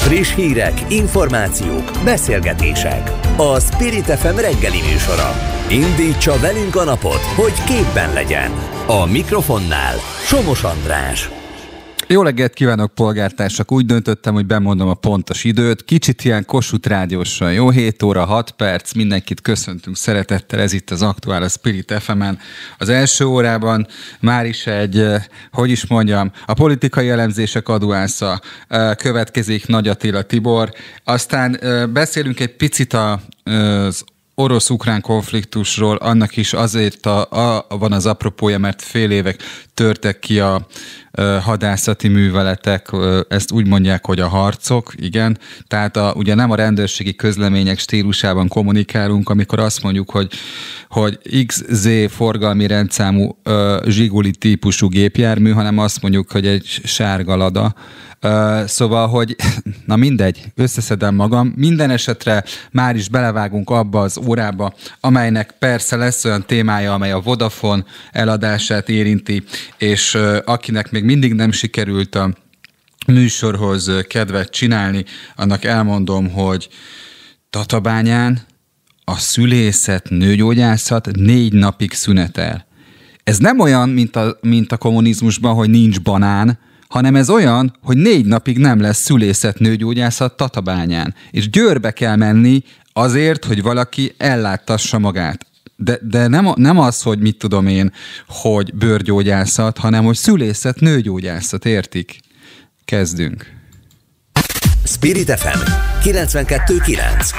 Friss hírek, információk, beszélgetések. A Spirit FM reggeli műsora. Indítsa velünk a napot, hogy képben legyen. A mikrofonnál Somos András. Jó reggelt kívánok, polgártársak! Úgy döntöttem, hogy bemondom a pontos időt. Kicsit ilyen Kossuth Rádiósan. Jó, 7 óra, 6 perc. Mindenkit köszöntünk szeretettel. Ez itt az aktuál a Spirit FM-en. Az első órában már is a politikai elemzések adóásza következik Nagy Attila Tibor. Aztán beszélünk egy picit az orosz-ukrán konfliktusról, annak is azért van az apropója, mert fél évek törtek ki a hadászati műveletek, ezt úgy mondják, hogy a harcok, igen. Tehát ugye nem a rendőrségi közlemények stílusában kommunikálunk, amikor azt mondjuk, hogy XZ forgalmi rendszámú Zsiguli típusú gépjármű, hanem azt mondjuk, hogy egy sárga Lada. Szóval, hogy na mindegy, összeszedem magam. Minden esetre már is belevágunk abba az órába, amelynek persze lesz olyan témája, amely a Vodafone eladását érinti, és akinek még mindig nem sikerült a műsorhoz kedvet csinálni, annak elmondom, hogy Tatabányán a szülészet, nőgyógyászat 4 napig szünetel. Ez nem olyan, mint a kommunizmusban, hogy nincs banán, hanem ez olyan, hogy 4 napig nem lesz szülészet, nőgyógyászat Tatabányán. És Győrbe kell menni azért, hogy valaki elláttassa magát. De nem az, hogy mit tudom én, hogy bőrgyógyászat, hanem hogy szülészet, nőgyógyászat, értik? Kezdünk. Spirit FM 92.9.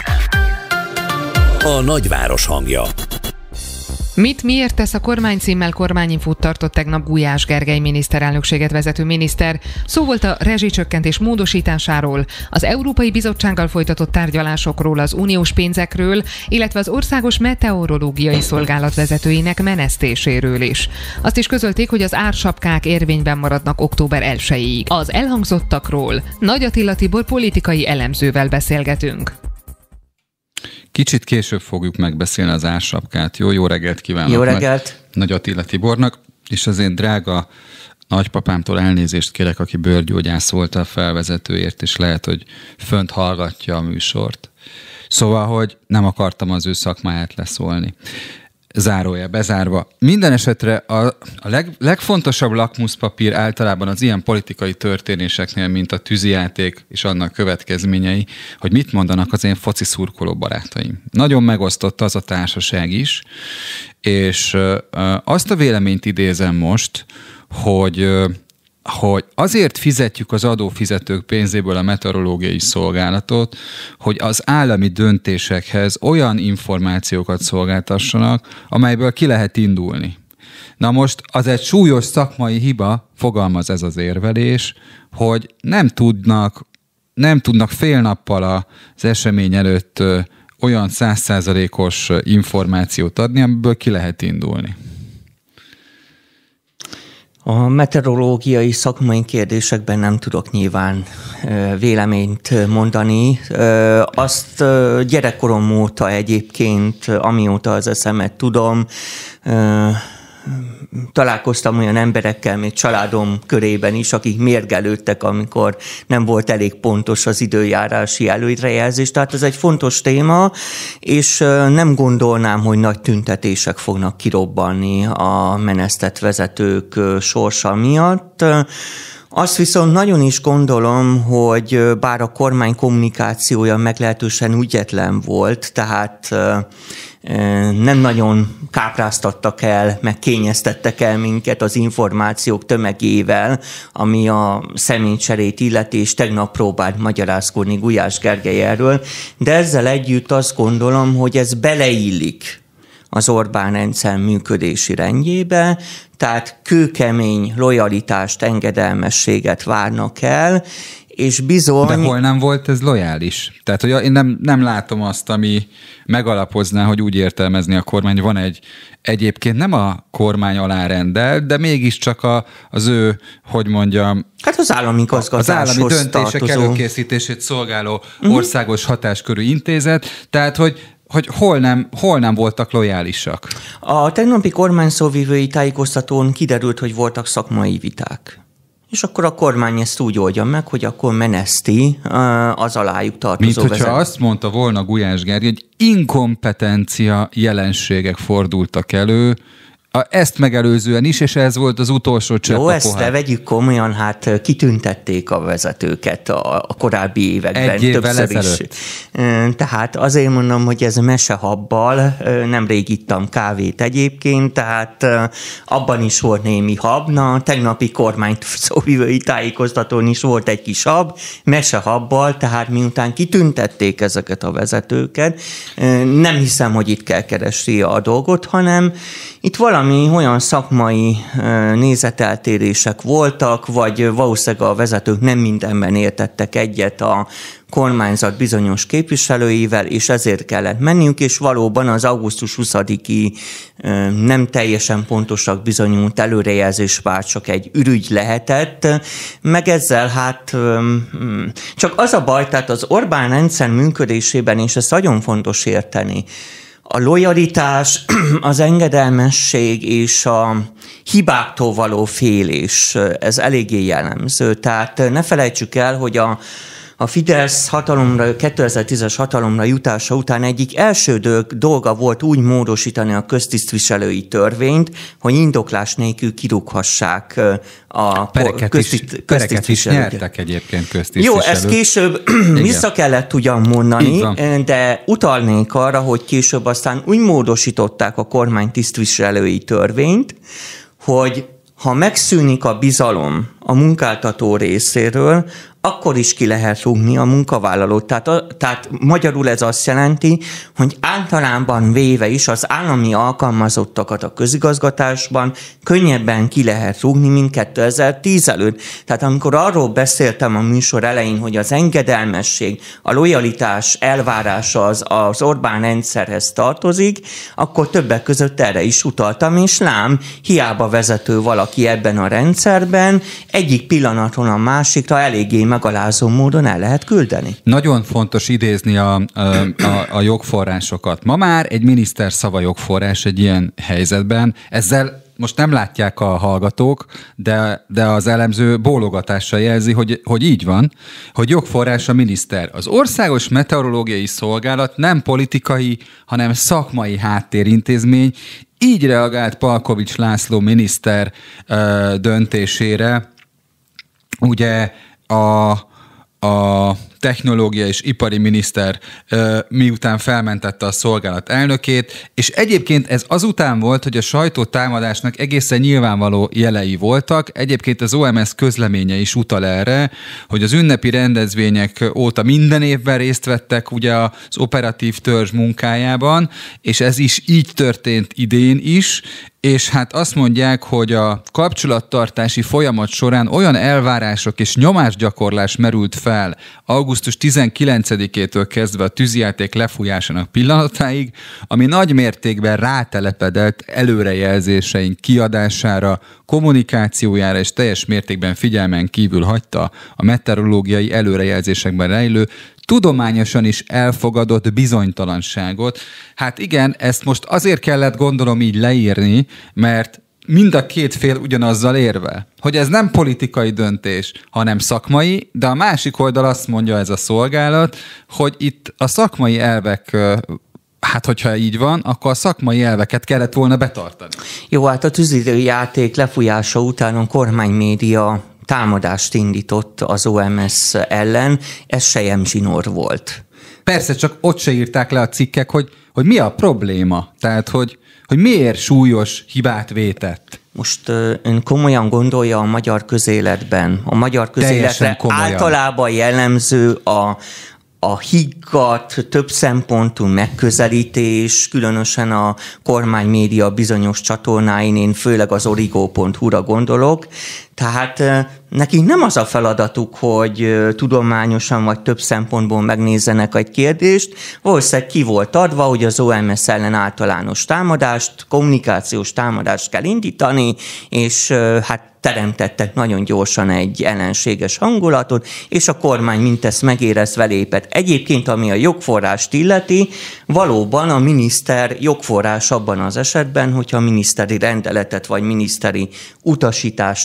A nagyváros hangja. Miért tesz a kormány címmel kormányinfót tartott tegnap Gulyás Gergely miniszterelnökséget vezető miniszter. Szó volt a rezsicsökkentés módosításáról, az Európai Bizottsággal folytatott tárgyalásokról, az uniós pénzekről, illetve az Országos Meteorológiai Szolgálat vezetőinek menesztéséről is. Azt is közölték, hogy az ársapkák érvényben maradnak október 1-ig. Az elhangzottakról Nagy Attila Tibor politikai elemzővel beszélgetünk. Kicsit később fogjuk megbeszélni az ársapkát. Jó reggelt kívánok! Jó reggelt! Nagy Attila Tibornak, és az én drága nagypapámtól elnézést kérek, aki bőrgyógyász volt a felvezetőért, és lehet, hogy fönt hallgatja a műsort. Szóval, hogy nem akartam az ő szakmáját leszólni. Zárója bezárva. Minden esetre a legfontosabb lakmuszpapír általában az ilyen politikai történéseknél, mint a tűzijáték és annak következményei, hogy mit mondanak az én foci szurkoló barátaim. Nagyon megosztott az a társaság is, és azt a véleményt idézem most, hogy azért fizetjük az adófizetők pénzéből a meteorológiai szolgálatot, hogy az állami döntésekhez olyan információkat szolgáltassanak, amelyből ki lehet indulni. Na most az egy súlyos szakmai hiba, fogalmaz ez az érvelés, hogy nem tudnak fél nappal az esemény előtt olyan 100%-os információt adni, amiből ki lehet indulni. A meteorológiai szakmai kérdésekben nem tudok nyilván véleményt mondani. Azt gyerekkorom óta egyébként, amióta az eszemet tudom, találkoztam olyan emberekkel, még családom körében is, akik mérgelődtek, amikor nem volt elég pontos az időjárási előrejelzés. Tehát ez egy fontos téma, és nem gondolnám, hogy nagy tüntetések fognak kirobbanni a menesztett vezetők sorsa miatt. Azt viszont nagyon is gondolom, hogy bár a kormány kommunikációja meglehetősen ügyetlen volt, tehát nem nagyon kápráztattak el, meg kényeztettek el minket az információk tömegével, ami a személycserét illeti, és tegnap próbált magyarázkodni Gulyás Gergely erről, de ezzel együtt azt gondolom, hogy ez beleillik az Orbán rendszer működési rendjébe, tehát kőkemény lojalitást, engedelmességet várnak el, és bizony... De hol nem volt ez lojális? Tehát, hogy én nem látom azt, ami megalapozná, hogy úgy értelmezni a kormány, van egyébként nem a kormány alárendel, de mégiscsak az ő, hogy mondjam... Hát az állami igazgatáshoz az állami döntések tartozó. Előkészítését szolgáló országos hatáskörű intézet, tehát, hogy hol nem voltak lojálisak. A tegnapi kormányszóvivői tájékoztatón kiderült, hogy voltak szakmai viták. és akkor a kormány ezt úgy oldja meg, hogy akkor meneszti az alájuk tartozó vezetőt. Mint hogyha azt mondta volna Gulyás Gergely, hogy inkompetencia jelenségek fordultak elő, ezt megelőzően is, és ez volt az utolsó csepp a pohár. Jó, ezt ne vegyük komolyan, hát kitüntették a vezetőket a korábbi években. Egy évvel többször ezelőtt. Tehát azért mondom, hogy ez mesehabbal, nemrég ittam kávét egyébként, tehát abban is volt némi hab. Na, tegnapi kormányzóvivői tájékoztatón is volt egy kis hab, mesehabbal, tehát miután kitüntették ezeket a vezetőket, nem hiszem, hogy itt kell keresni a dolgot, hanem itt valami olyan szakmai nézeteltérések voltak, vagy valószínűleg a vezetők nem mindenben értettek egyet a kormányzat bizonyos képviselőivel, és ezért kellett menniük, és valóban az augusztus 20-i nem teljesen pontosak bizonyult előrejelzés már csak egy ürügy lehetett, meg ezzel hát csak az a baj, tehát az Orbán rendszer működésében, és ezt nagyon fontos érteni, a lojalitás, az engedelmesség és a hibáktól való félés, ez eléggé jellemző. Tehát ne felejtsük el, hogy a Fidesz 2010-es hatalomra jutása után egyik első dolga volt úgy módosítani a köztisztviselői törvényt, hogy indoklás nélkül kirúghassák a pereket is nyertek egyébként köztisztviselők. Jó, ezt később vissza kellett ugyan mondani, de utalnék arra, hogy később aztán úgy módosították a kormány tisztviselői törvényt, hogy ha megszűnik a bizalom a munkáltató részéről, akkor is ki lehet rúgni a munkavállalót. Tehát magyarul ez azt jelenti, hogy általában véve is az állami alkalmazottakat a közigazgatásban könnyebben ki lehet rúgni, mint 2010 előtt. Tehát amikor arról beszéltem a műsor elején, hogy az engedelmesség, a lojalitás elvárása az Orbán rendszerhez tartozik, akkor többek között erre is utaltam, és lám, hiába vezető valaki ebben a rendszerben, egyik pillanatról a másikra eléggé megalázó módon el lehet küldeni. Nagyon fontos idézni a jogforrásokat. Ma már egy miniszter szava jogforrás egy ilyen helyzetben. Ezzel most nem látják a hallgatók, de az elemző bólogatással jelzi, hogy így van, hogy jogforrás a miniszter. Az Országos Meteorológiai Szolgálat nem politikai, hanem szakmai háttérintézmény. Így reagált Palkovics László miniszter döntésére. Ugye a technológia és ipari miniszter miután felmentette a szolgálat elnökét, és egyébként ez azután volt, hogy a sajtótámadásnak egészen nyilvánvaló jelei voltak. Egyébként az OMS közleménye is utal erre, hogy az ünnepi rendezvények óta minden évben részt vettek ugye az operatív törzs munkájában, és ez is így történt idén is, és hát azt mondják, hogy a kapcsolattartási folyamat során olyan elvárások és nyomásgyakorlás merült fel augusztus 19-től kezdve a tűzijáték lefújásának pillanatáig, ami nagy mértékben rátelepedett előrejelzéseink kiadására, kommunikációjára és teljes mértékben figyelmen kívül hagyta a meteorológiai előrejelzésekben rejlő tudományosan is elfogadott bizonytalanságot. Hát igen, ezt most azért kellett gondolom így leírni, mert mind a két fél ugyanazzal érve, hogy ez nem politikai döntés, hanem szakmai, de a másik oldal azt mondja ez a szolgálat, hogy itt a szakmai elvek, hát hogyha így van, akkor a szakmai elveket kellett volna betartani. Jó, hát a tűzijáték lefújása után a kormánymédia támadást indított az OMS ellen, ez selyemzsinór volt. Persze, csak ott se írták le a cikkek, hogy mi a probléma, tehát hogy miért súlyos hibát vétett. Most ön komolyan gondolja a magyar közéletben, a magyar közéletre általában jellemző a higgadt, több szempontú megközelítés, különösen a kormánymédia bizonyos csatornáin, én főleg az origo.hu-ra gondolok. Tehát nekik nem az a feladatuk, hogy tudományosan vagy több szempontból megnézzenek egy kérdést. Valószínűleg ki volt adva, hogy az OMS ellen általános támadást, kommunikációs támadást kell indítani, és hát teremtettek nagyon gyorsan egy ellenséges hangulatot, és a kormány mintezt megérezve lépett. Egyébként, ami a jogforrást illeti, valóban a miniszter jogforrás abban az esetben, hogyha miniszteri rendeletet vagy miniszteri utasítást ad ki,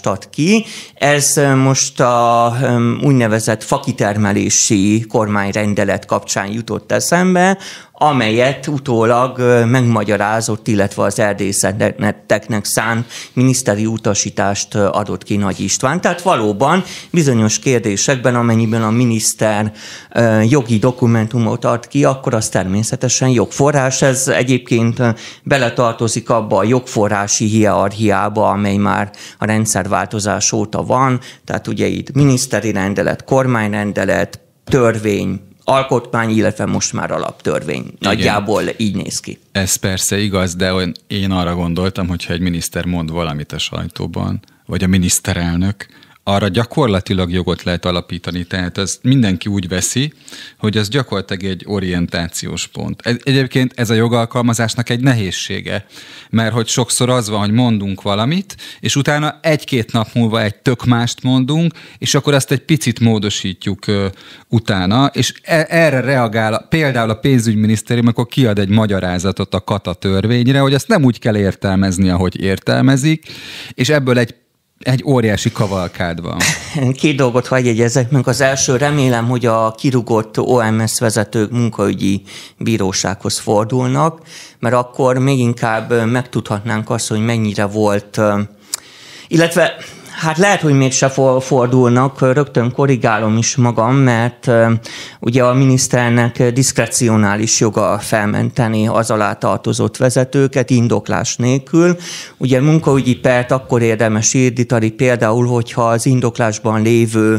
ki. Ez most a úgynevezett fakitermelési kormányrendelet kapcsán jutott eszembe, amelyet utólag megmagyarázott, illetve az erdészeteknek szánt miniszteri utasítást adott ki Nagy István. Tehát valóban bizonyos kérdésekben, amennyiben a miniszter jogi dokumentumot ad ki, akkor az természetesen jogforrás. Ez egyébként beletartozik abba a jogforrási hierarchiába, amely már a rendszerváltozás óta van. Tehát ugye itt miniszteri rendelet, kormányrendelet, törvény, alkotmány, illetve most már alaptörvény. Nagyjából így néz ki. Ez persze igaz, de én arra gondoltam, hogyha egy miniszter mond valamit a sajtóban, vagy a miniszterelnök, arra gyakorlatilag jogot lehet alapítani. Tehát ez mindenki úgy veszi, hogy ez gyakorlatilag egy orientációs pont. Egyébként ez a jogalkalmazásnak egy nehézsége, mert hogy sokszor az van, hogy mondunk valamit, és utána 1-2 nap múlva egy tök mást mondunk, és akkor azt egy picit módosítjuk utána, és erre reagál például a pénzügyminisztérium, akkor kiad egy magyarázatot a kata törvényre, hogy azt nem úgy kell értelmezni, ahogy értelmezik, és ebből egy óriási kavalkád van. 2 dolgot hadd jegyezzek meg. Az első, remélem, hogy a kirúgott OMS vezetők munkaügyi bírósághoz fordulnak, mert akkor még inkább megtudhatnánk azt, hogy mennyire volt, illetve hát lehet, hogy mégse fordulnak, rögtön korrigálom is magam, mert ugye a miniszternek diszkrecionális joga felmenteni az alá tartozott vezetőket indoklás nélkül. Ugye munkaügyi pert akkor érdemes indítani például, hogyha az indoklásban lévő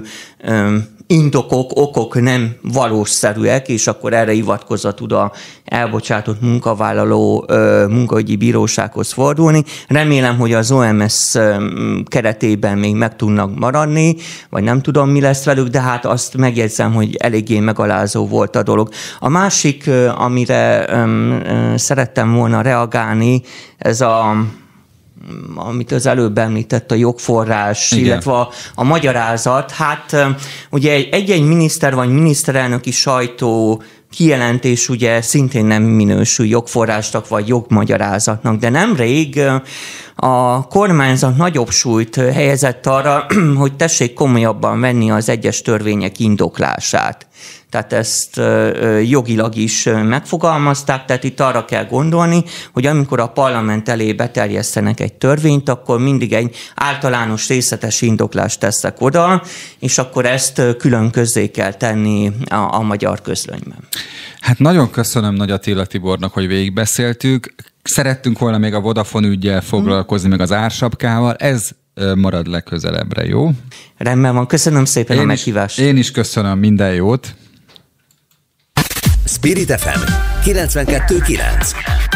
okok nem valószerűek, és akkor erre hivatkozva tud a elbocsátott munkavállaló munkaügyi bírósághoz fordulni. Remélem, hogy az OMS keretében még meg tudnak maradni, vagy nem tudom, mi lesz velük, de hát azt megjegyzem, hogy eléggé megalázó volt a dolog. A másik, amire szerettem volna reagálni, ez amit az előbb említett, a jogforrás, igen, illetve a magyarázat. Hát ugye egy-egy miniszter vagy miniszterelnöki sajtó kijelentés ugye szintén nem minősül jogforrásnak vagy jogmagyarázatnak, de nemrég a kormányzat nagyobb súlyt helyezett arra, hogy tessék komolyabban venni az egyes törvények indoklását. Tehát ezt jogilag is megfogalmazták, tehát itt arra kell gondolni, hogy amikor a parlament elé beterjesztenek egy törvényt, akkor mindig egy általános részletes indoklást teszek oda, és akkor ezt külön közzé kell tenni a magyar közlönyben. Hát nagyon köszönöm Nagy Attila Tibornak, hogy végigbeszéltük. Szerettünk volna még a Vodafone üggyel foglalkozni, meg az ársapkával. Ez marad legközelebbre, jó? Rendben van, köszönöm szépen a meghívást. Én is köszönöm, minden jót. Spirit FM 92.9.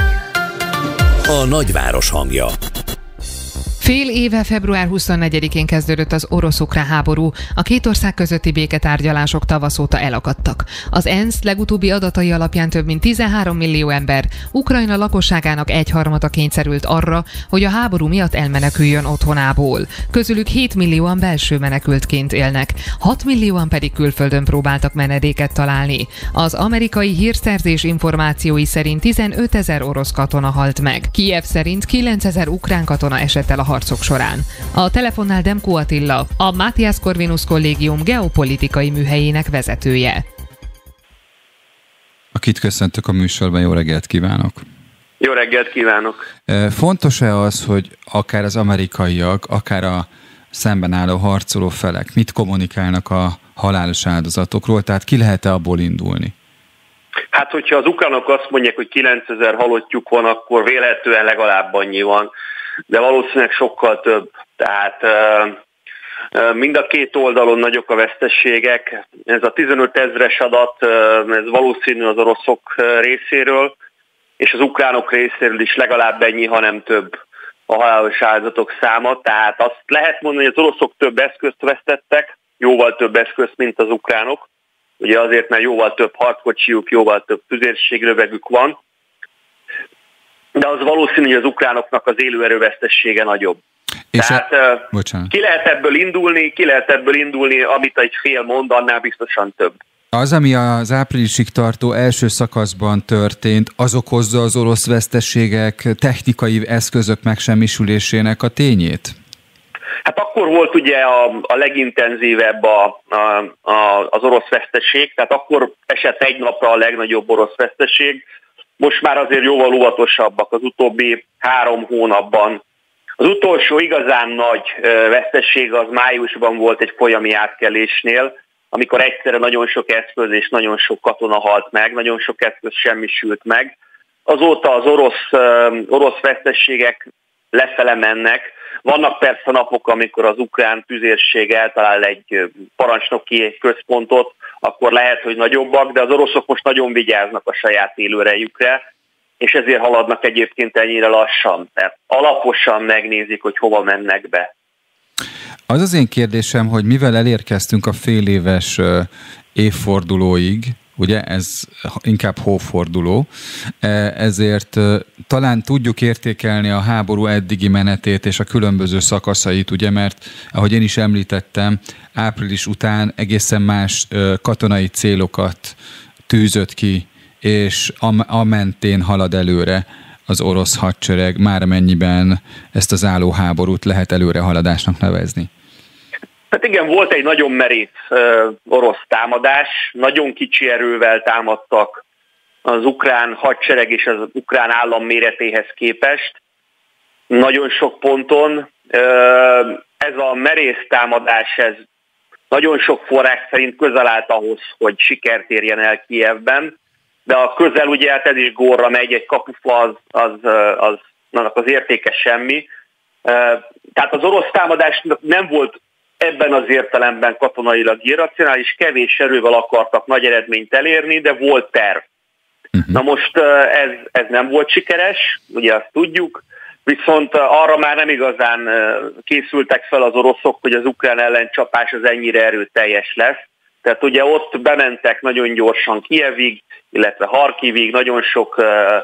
A nagyváros hangja. Fél éve február 24-én kezdődött az orosz-ukrán háború, a két ország közötti béketárgyalások tavasz óta elakadtak. Az ENSZ legutóbbi adatai alapján több mint 13 millió ember, Ukrajna lakosságának 1/3 kényszerült arra, hogy a háború miatt elmeneküljön otthonából. Közülük 7 millióan belső menekültként élnek, 6 millióan pedig külföldön próbáltak menedéket találni. Az amerikai hírszerzés információi szerint 15 000 orosz katona halt meg. Kijev szerint 9 000 ukrán katona esett el a harcok során. A telefonnál Demko Attila, a Matthias Corvinus Kollégium geopolitikai műhelyének vezetője. Akit köszöntök a műsorban, jó reggelt kívánok! Jó reggelt kívánok! Fontos-e az, hogy akár az amerikaiak, akár a szemben álló harcoló felek mit kommunikálnak a halálos áldozatokról, tehát ki lehet-e abból indulni? Hát, hogyha az ukránok azt mondják, hogy 9000 halottjuk van, akkor véletlenül legalább annyi van, de valószínűleg sokkal több. Tehát mind a két oldalon nagyok a veszteségek. Ez a 15 000-es adat, ez valószínű az oroszok részéről, és az ukránok részéről is legalább ennyi, hanem több a halálos áldozatok száma. Tehát azt lehet mondani, hogy az oroszok több eszközt vesztettek, jóval több eszközt, mint az ukránok. Ugye azért, mert jóval több harckocsijuk, jóval több tüzérséglövegük van. De az valószínű, hogy az ukránoknak az élőerővesztessége nagyobb. És tehát ki lehet ebből indulni, amit egy fél mond, annál biztosan több. Az, ami az áprilisig tartó első szakaszban történt, az okozza az orosz veszteségek technikai eszközök megsemmisülésének a tényét? Hát akkor volt ugye a legintenzívebb az orosz veszteség, tehát akkor esett egy napra a legnagyobb orosz veszteség. Most már azért jóval óvatosabbak az utóbbi 3 hónapban. Az utolsó igazán nagy veszteség az májusban volt egy folyami átkelésnél, amikor egyszerre nagyon sok eszköz és nagyon sok katona halt meg, nagyon sok eszköz semmisült meg. Azóta az orosz veszteségek lefele mennek. Vannak persze napok, amikor az ukrán tüzérség eltalál egy parancsnoki központot, akkor lehet, hogy nagyobbak, de az oroszok most nagyon vigyáznak a saját élőerejükre, és ezért haladnak egyébként ennyire lassan. Tehát alaposan megnézik, hogy hova mennek be. Az az én kérdésem, hogy mivel elérkeztünk a féléves évfordulóig, ugye ez inkább hóforduló, ezért talán tudjuk értékelni a háború eddigi menetét és a különböző szakaszait, ugye, mert ahogy én is említettem, április után egészen más katonai célokat tűzött ki, és a mentén halad előre az orosz hadsereg, már mennyiben ezt az álló háborút lehet előrehaladásnak nevezni. Hát igen, volt egy nagyon merész orosz támadás, nagyon kicsi erővel támadtak az ukrán hadsereg és az ukrán állam méretéhez képest. Nagyon sok ponton. Ez a merész támadás, ez nagyon sok forrás szerint közel állt ahhoz, hogy sikert érjen el Kijevben, de a közel ugye hát ez is górra megy, egy kapufa annak az értéke semmi. Tehát az orosz támadás nem volt ebben az értelemben katonailag irracionális, kevés erővel akartak nagy eredményt elérni, de volt terv. Na most ez nem volt sikeres, ugye azt tudjuk, viszont arra már nem igazán készültek fel az oroszok, hogy az ukrán ellencsapás az ennyire erőteljes lesz. Tehát ugye ott bementek nagyon gyorsan Kijevig, illetve Harkivig, nagyon sok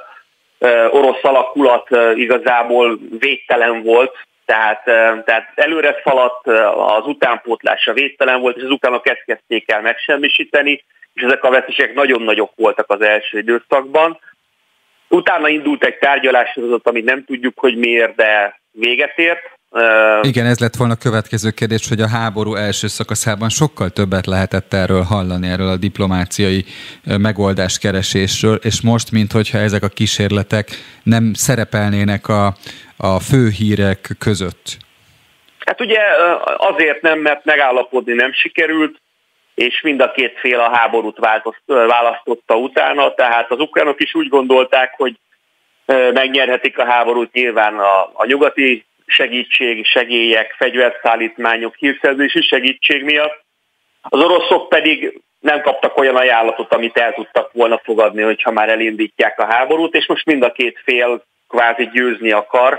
orosz alakulat igazából védtelen volt, tehát előre szaladt, az utánpótlása védtelen volt, és az ukránok ezt kezdték el megsemmisíteni, és ezek a veszteségek nagyon nagyok voltak az első időszakban. Utána indult egy tárgyalássorozat, amit nem tudjuk, hogy miért, de véget ért. Igen, ez lett volna a következő kérdés, hogy a háború első szakaszában sokkal többet lehetett erről hallani, erről a diplomáciai megoldáskeresésről, és most, minthogyha ezek a kísérletek nem szerepelnének a fő hírek között. Hát ugye azért nem, mert megállapodni nem sikerült, és mind a két fél a háborút választotta utána, tehát az ukránok is úgy gondolták, hogy megnyerhetik a háborút, nyilván a nyugati segélyek, fegyverszállítmányok, hírszerzési segítség miatt. Az oroszok pedig nem kaptak olyan ajánlatot, amit el tudtak volna fogadni, hogyha már elindítják a háborút, és most mind a két fél kvázi győzni akar.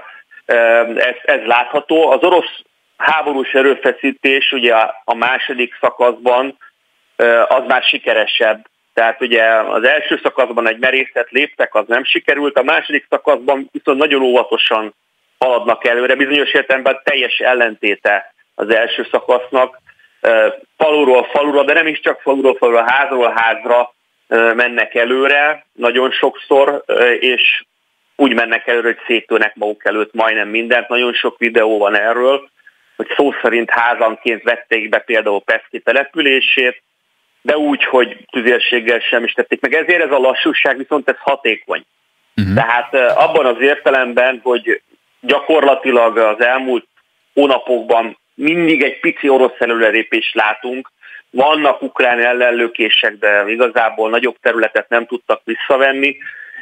Ez látható. Az orosz háborús erőfeszítés ugye a második szakaszban az már sikeresebb. Tehát ugye az első szakaszban egy merészet léptek, az nem sikerült, a második szakaszban viszont nagyon óvatosan haladnak előre, bizonyos értelemben teljes ellentéte az első szakasznak. Faluról falura, de nem is csak faluról falura, házról házra mennek előre nagyon sokszor, és úgy mennek előre, hogy széttőnek maguk előtt majdnem mindent. Nagyon sok videó van erről, hogy szó szerint házanként vették be például Peszki települését, de úgy, hogy tüzérséggel sem is tették meg. Ezért ez a lassúság viszont ez hatékony. Tehát abban az értelemben, hogy gyakorlatilag az elmúlt hónapokban mindig egy pici orosz előrelépést látunk. Vannak ukrán ellenlökések, de igazából nagyobb területet nem tudtak visszavenni.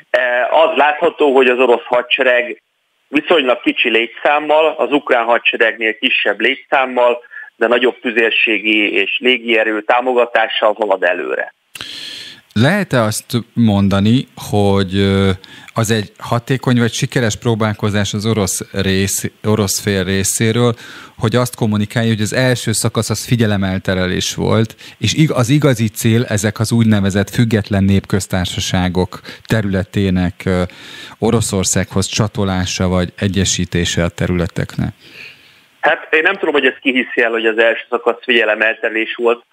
Az látható, hogy az orosz hadsereg viszonylag kicsi létszámmal, az ukrán hadseregnél kisebb létszámmal, de nagyobb tüzérségi és légierő támogatással halad előre. Lehet-e azt mondani, hogy az egy hatékony vagy sikeres próbálkozás az orosz fél részéről, hogy azt kommunikálja, hogy az első szakasz az figyelemelterelés volt, és az igazi cél ezek az úgynevezett független népköztársaságok területének Oroszországhoz csatolása vagy egyesítése a területeknek? Hát én nem tudom, hogy ezt kihiszi el, hogy az első szakasz figyelemelterelés volt.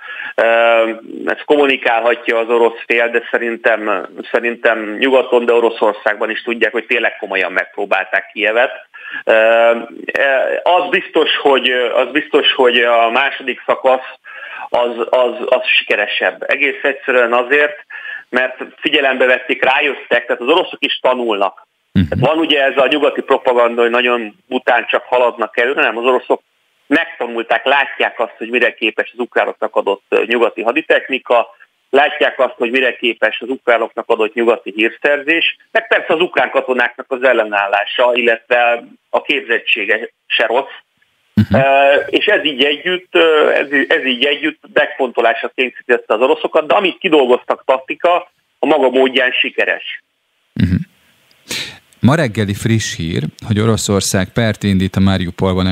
Ezt kommunikálhatja az orosz fél, de szerintem nyugaton, de Oroszországban is tudják, hogy tényleg komolyan megpróbálták Kijevet. Az biztos, hogy a második szakasz az sikeresebb. Egész egyszerűen azért, mert figyelembe vették, rájöttek, tehát az oroszok is tanulnak. Tehát van ugye ez a nyugati propaganda, hogy nagyon bután csak haladnak előre, nem, az oroszok megtanulták, látják azt, hogy mire képes az ukránoknak adott nyugati haditechnika, látják azt, hogy mire képes az ukránoknak adott nyugati hírszerzés, meg persze az ukrán katonáknak az ellenállása, illetve a képzettsége se rossz. És ez így együtt megfontolásra kényszerítette az oroszokat, de amit kidolgoztak taktika, a maga módján sikeres. Ma reggeli friss hír, hogy Oroszország pert indít a Mariupolban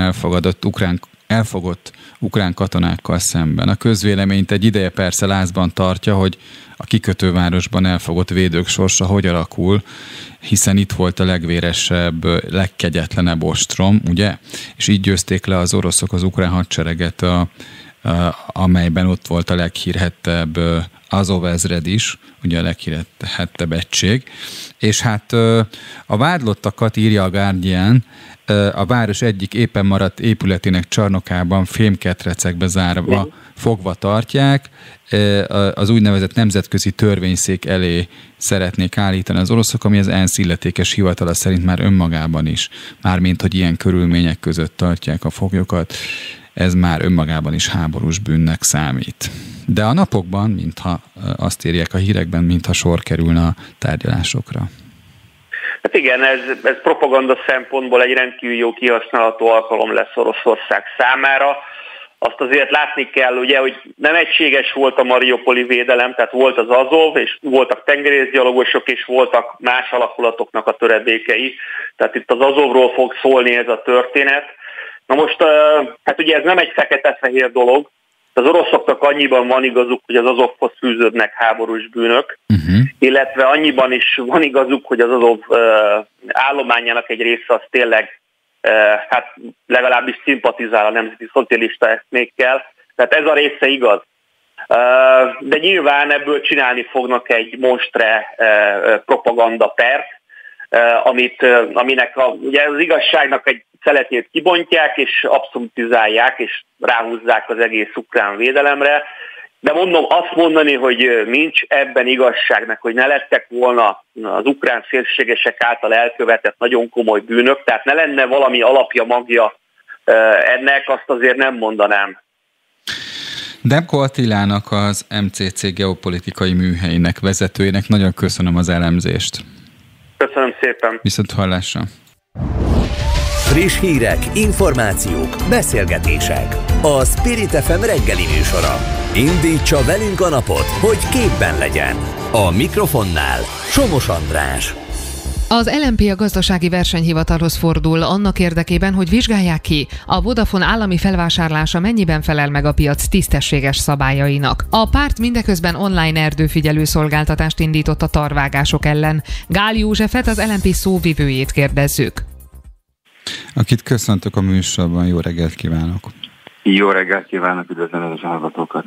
elfogott ukrán katonákkal szemben. A közvéleményt egy ideje persze lázban tartja, hogy a kikötővárosban elfogott védők sorsa hogy alakul, hiszen itt volt a legvéresebb, legkegyetlenebb ostrom, ugye? És így győzték le az oroszok az ukrán hadsereget, amelyben ott volt a leghírhettebb Azov ezred is, ugye a leghírhettebb egység. És hát a vádlottakat, írja a Guardian, a város egyik éppen maradt épületének csarnokában fémketrecekbe zárva fogva tartják. Az úgynevezett nemzetközi törvényszék elé szeretnék állítani az oroszok, ami az ENSZ illetékes hivatala szerint már önmagában is, mármint hogy ilyen körülmények között tartják a foglyokat, ez már önmagában is háborús bűnnek számít. De a napokban, mintha azt írják a hírekben, mintha sor kerülne a tárgyalásokra. Hát igen, ez propaganda szempontból egy rendkívül jó kihasználható alkalom lesz Oroszország számára. Azt azért látni kell, ugye, hogy nem egységes volt a mariupoli védelem, tehát volt az Azov, és voltak tengerészgyalogosok, és voltak más alakulatoknak a töredékei. Tehát itt az Azovról fog szólni ez a történet. Na most, hát ugye ez nem egy fekete-fehér dolog. Az oroszoknak annyiban van igazuk, hogy az Azovhoz fűződnek háborús bűnök, illetve annyiban is van igazuk, hogy az Azov állományának egy része az tényleg hát legalábbis szimpatizál a nemzeti szocialista eszmékkel. Tehát ez a része igaz. De nyilván ebből csinálni fognak egy monstre propaganda pert, aminek ugye az igazságnak egy szeletét kibontják, és abszolutizálják, és ráhúzzák az egész ukrán védelemre. De azt mondani, hogy nincs ebben igazságnak, hogy ne lettek volna az ukrán szélsőségesek által elkövetett nagyon komoly bűnök, tehát ne lenne valami alapja, magja ennek, azt azért nem mondanám. Demko Attilának, az MCC geopolitikai műhelyének vezetőjének nagyon köszönöm az elemzést. Köszönöm szépen. Viszont hallásra. Friss hírek, információk, beszélgetések. A Spirit FM reggeli műsora. Indítsa velünk a napot, hogy képben legyen. A mikrofonnál Somos András. Az LMP a gazdasági versenyhivatalhoz fordul annak érdekében, hogy vizsgálják ki, a Vodafone állami felvásárlása mennyiben felel meg a piac tisztességes szabályainak. A párt mindeközben online erdőfigyelő szolgáltatást indított a tarvágások ellen. Gál Józsefet, az LMP szóvivőjét kérdezzük. Akit köszöntök a műsorban, jó reggelt kívánok! Jó reggelt kívánok, üdvözlöm az hallgatókat!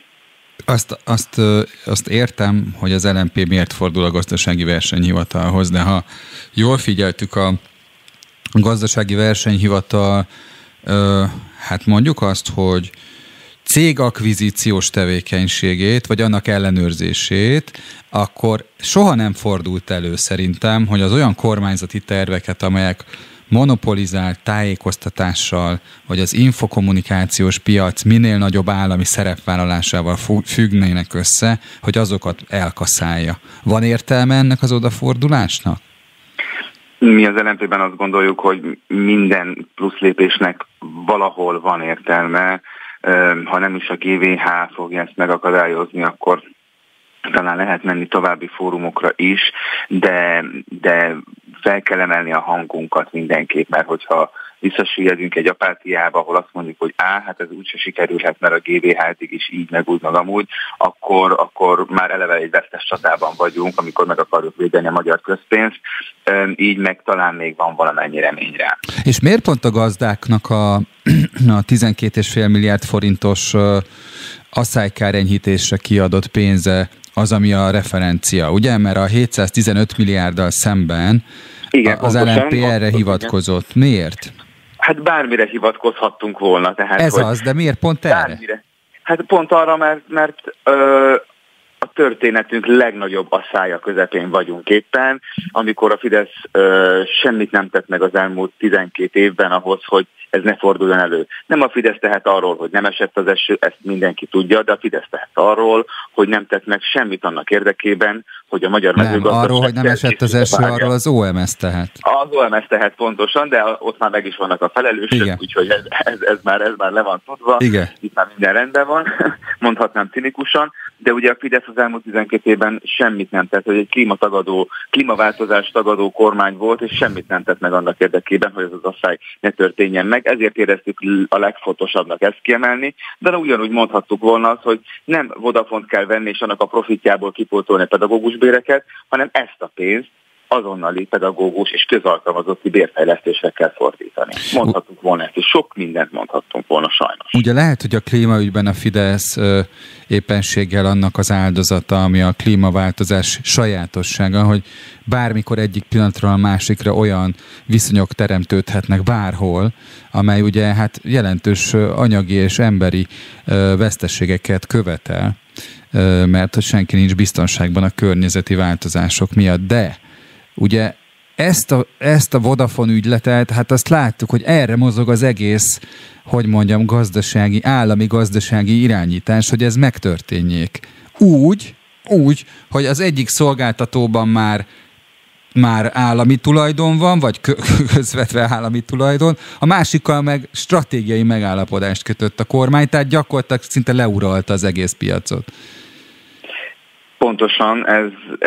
Azt értem, hogy az LMP miért fordul a gazdasági versenyhivatalhoz, de ha jól figyeltük, a gazdasági versenyhivatal, hát mondjuk azt, hogy cégakvizíciós tevékenységét, vagy annak ellenőrzését, akkor soha nem fordult elő szerintem, hogy az olyan kormányzati terveket, amelyek monopolizált tájékoztatással, vagy az infokommunikációs piac minél nagyobb állami szerepvállalásával függnének össze, hogy azokat elkaszálja. Van értelme ennek az odafordulásnak? Mi az LMP-ben azt gondoljuk, hogy minden plusz lépésnek valahol van értelme, ha nem is a GVH fogja ezt megakadályozni, akkor talán lehet menni további fórumokra is, de fel kell emelni a hangunkat mindenképp, mert hogyha visszasüllyedünk egy apátiába, ahol azt mondjuk, hogy hát ez úgyse sikerülhet, mert a GVH eddig is így meg úgy, meg amúgy, akkor már eleve egy vesztes csatában vagyunk, amikor meg akarjuk védeni a magyar közpénzt, így meg talán még van valamennyi remény rá. És miért pont a gazdáknak a 12,5 milliárd forintos asszálykár-enyhítésre kiadott pénze az, ami a referencia, ugye? Mert a 715 milliárddal szemben Igen, az LMP erre hivatkozott. Miért? Hát bármire hivatkozhattunk volna. Tehát, ez az, de miért pont erre? Bármire. Hát pont arra, mert a történetünk legnagyobb asszája közepén vagyunk éppen, amikor a Fidesz semmit nem tett meg az elmúlt 12 évben ahhoz, hogy ez ne forduljon elő. Nem a Fidesz tehet arról, hogy nem esett az eső, ezt mindenki tudja, de a Fidesz tehet arról, hogy nem tett meg semmit annak érdekében, hogy a magyar mezőgazdaság... Nem, arról, hogy nem esett az eső, arról az OMS tehet. Az OMS tehet pontosan, de ott már meg is vannak a felelősök, úgyhogy ez már le van tudva. Igen. Itt már minden rendben van, mondhatnám cinikusan, de ugye a Fidesz az elmúlt 12 évben semmit nem tett, hogy egy klímaváltozás tagadó kormány volt, és semmit nem tett meg annak érdekében, hogy ez az asszály ne történjen meg. Ezért éreztük a legfontosabbnak ezt kiemelni, de ugyanúgy mondhattuk volna azt, hogy nem Vodafont kell venni, és annak a profitjából kipótolni a pedagógus béreket, hanem ezt a pénzt azonnali pedagógus és közalkalmazotti bérfejlesztésre kell fordítani. Mondhattuk volna ezt, és sok mindent mondhattunk volna sajnos. Ugye lehet, hogy a klímaügyben a Fidesz éppenséggel annak az áldozata, ami a klímaváltozás sajátossága, hogy bármikor egyik pillanatról a másikra olyan viszonyok teremtődhetnek bárhol, amely ugye hát jelentős anyagi és emberi veszteségeket követel, mert hogy senki nincs biztonságban a környezeti változások miatt, de ugye ezt a Vodafone ügyletet, hát azt láttuk, hogy erre mozog az egész, hogy mondjam, állami gazdasági irányítás, hogy ez megtörténjék. Úgy, hogy az egyik szolgáltatóban már állami tulajdon van, vagy közvetve állami tulajdon, a másikkal meg stratégiai megállapodást kötött a kormány, tehát gyakorlatilag szinte leuralta az egész piacot. Pontosan, ez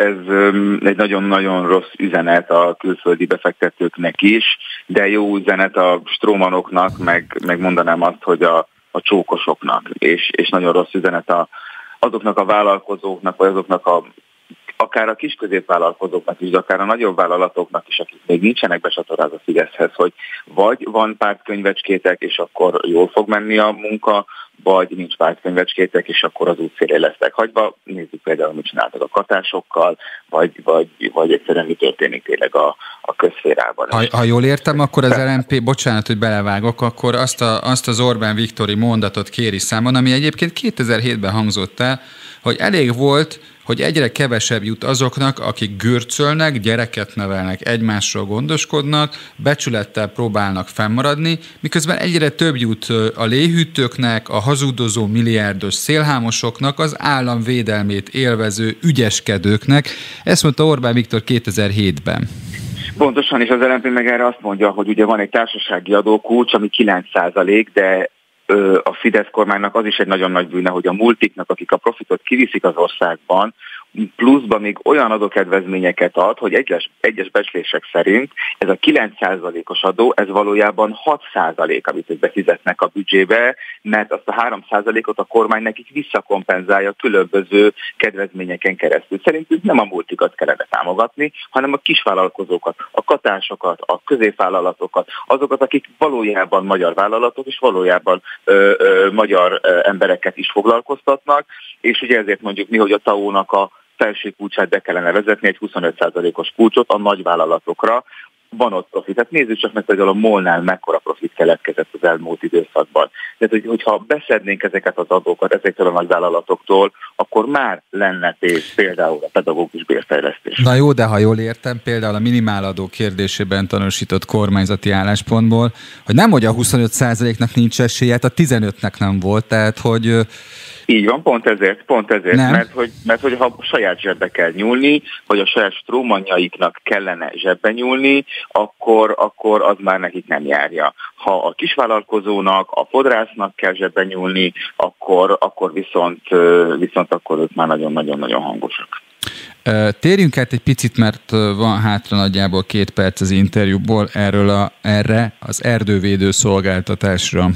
egy nagyon-nagyon rossz üzenet a külföldi befektetőknek is, de jó üzenet a strómanoknak, meg mondanám azt, hogy a csókosoknak, és nagyon rossz üzenet azoknak a vállalkozóknak, vagy azoknak akár a kis-középvállalkozóknak is, de akár a nagyobb vállalatoknak is, akik még nincsenek besatorázva Fideszhez, hogy vagy van pártkönyvecskétek, és akkor jól fog menni a munka, vagy nincs pártkönyvecskétek, és akkor az útszélén lesznek hagyva. Nézzük például, mit csináltak a katásokkal, vagy egyszerűen mi történik tényleg a közszférában. Ha jól értem, akkor az LMP, bocsánat, hogy belevágok, akkor azt az Orbán Viktori mondatot kéri számon, ami egyébként 2007-ben hangzott el, hogy elég volt, hogy egyre kevesebb jut azoknak, akik gürcölnek, gyereket nevelnek, egymásról gondoskodnak, becsülettel próbálnak fennmaradni, miközben egyre több jut a léhűtőknek, a hazudozó milliárdos szélhámosoknak, az állam védelmét élvező ügyeskedőknek. Ezt mondta Orbán Viktor 2007-ben. Pontosan, és az LMP meg erre azt mondja, hogy ugye van egy társasági adókulcs, ami 9%, de a Fidesz kormánynak az is egy nagyon nagy bűne, hogy a multiknak, akik a profitot kiviszik az országban, pluszban még olyan adókedvezményeket ad, hogy egyes becslések szerint ez a 9%-os adó, ez valójában 6%, amit ők befizetnek a büdzsébe, mert azt a 3%-ot a kormány nekik visszakompenzálja különböző kedvezményeken keresztül. Szerintük nem a multikat kellene támogatni, hanem a kisvállalkozókat, a katásokat, a középvállalatokat, azokat, akik valójában magyar vállalatok és valójában magyar embereket is foglalkoztatnak, és ugye ezért mondjuk mi, hogy a TAO-nak a felső kulcsát be kellene vezetni, egy 25%-os kulcsot a nagyvállalatokra. Van ott profit. Tehát nézzük csak meg, például a MOL-nál mekkora profit keletkezett az elmúlt időszakban. Tehát, hogyha beszednénk ezeket az adókat ezektől a nagyvállalatoktól, akkor már lenne pénz például a pedagógus bérfejlesztés. Na jó, de ha jól értem, például a minimáladó kérdésében tanúsított kormányzati álláspontból, hogy nem, hogy a 25%-nak nincs esélye, a 15-nek nem volt, tehát, hogy... Így van, pont ezért, mert hogy ha saját zsebbe kell nyúlni, vagy a saját strómanjaiknak kellene zsebbe nyúlni, akkor az már nekik nem járja. Ha a kisvállalkozónak, a fodrásznak kell zsebbe nyúlni, akkor viszont akkor ők már nagyon-nagyon-nagyon hangosak. Térjünk át egy picit, mert van hátra nagyjából 2 perc az interjúból erre az erdővédő szolgáltatásra.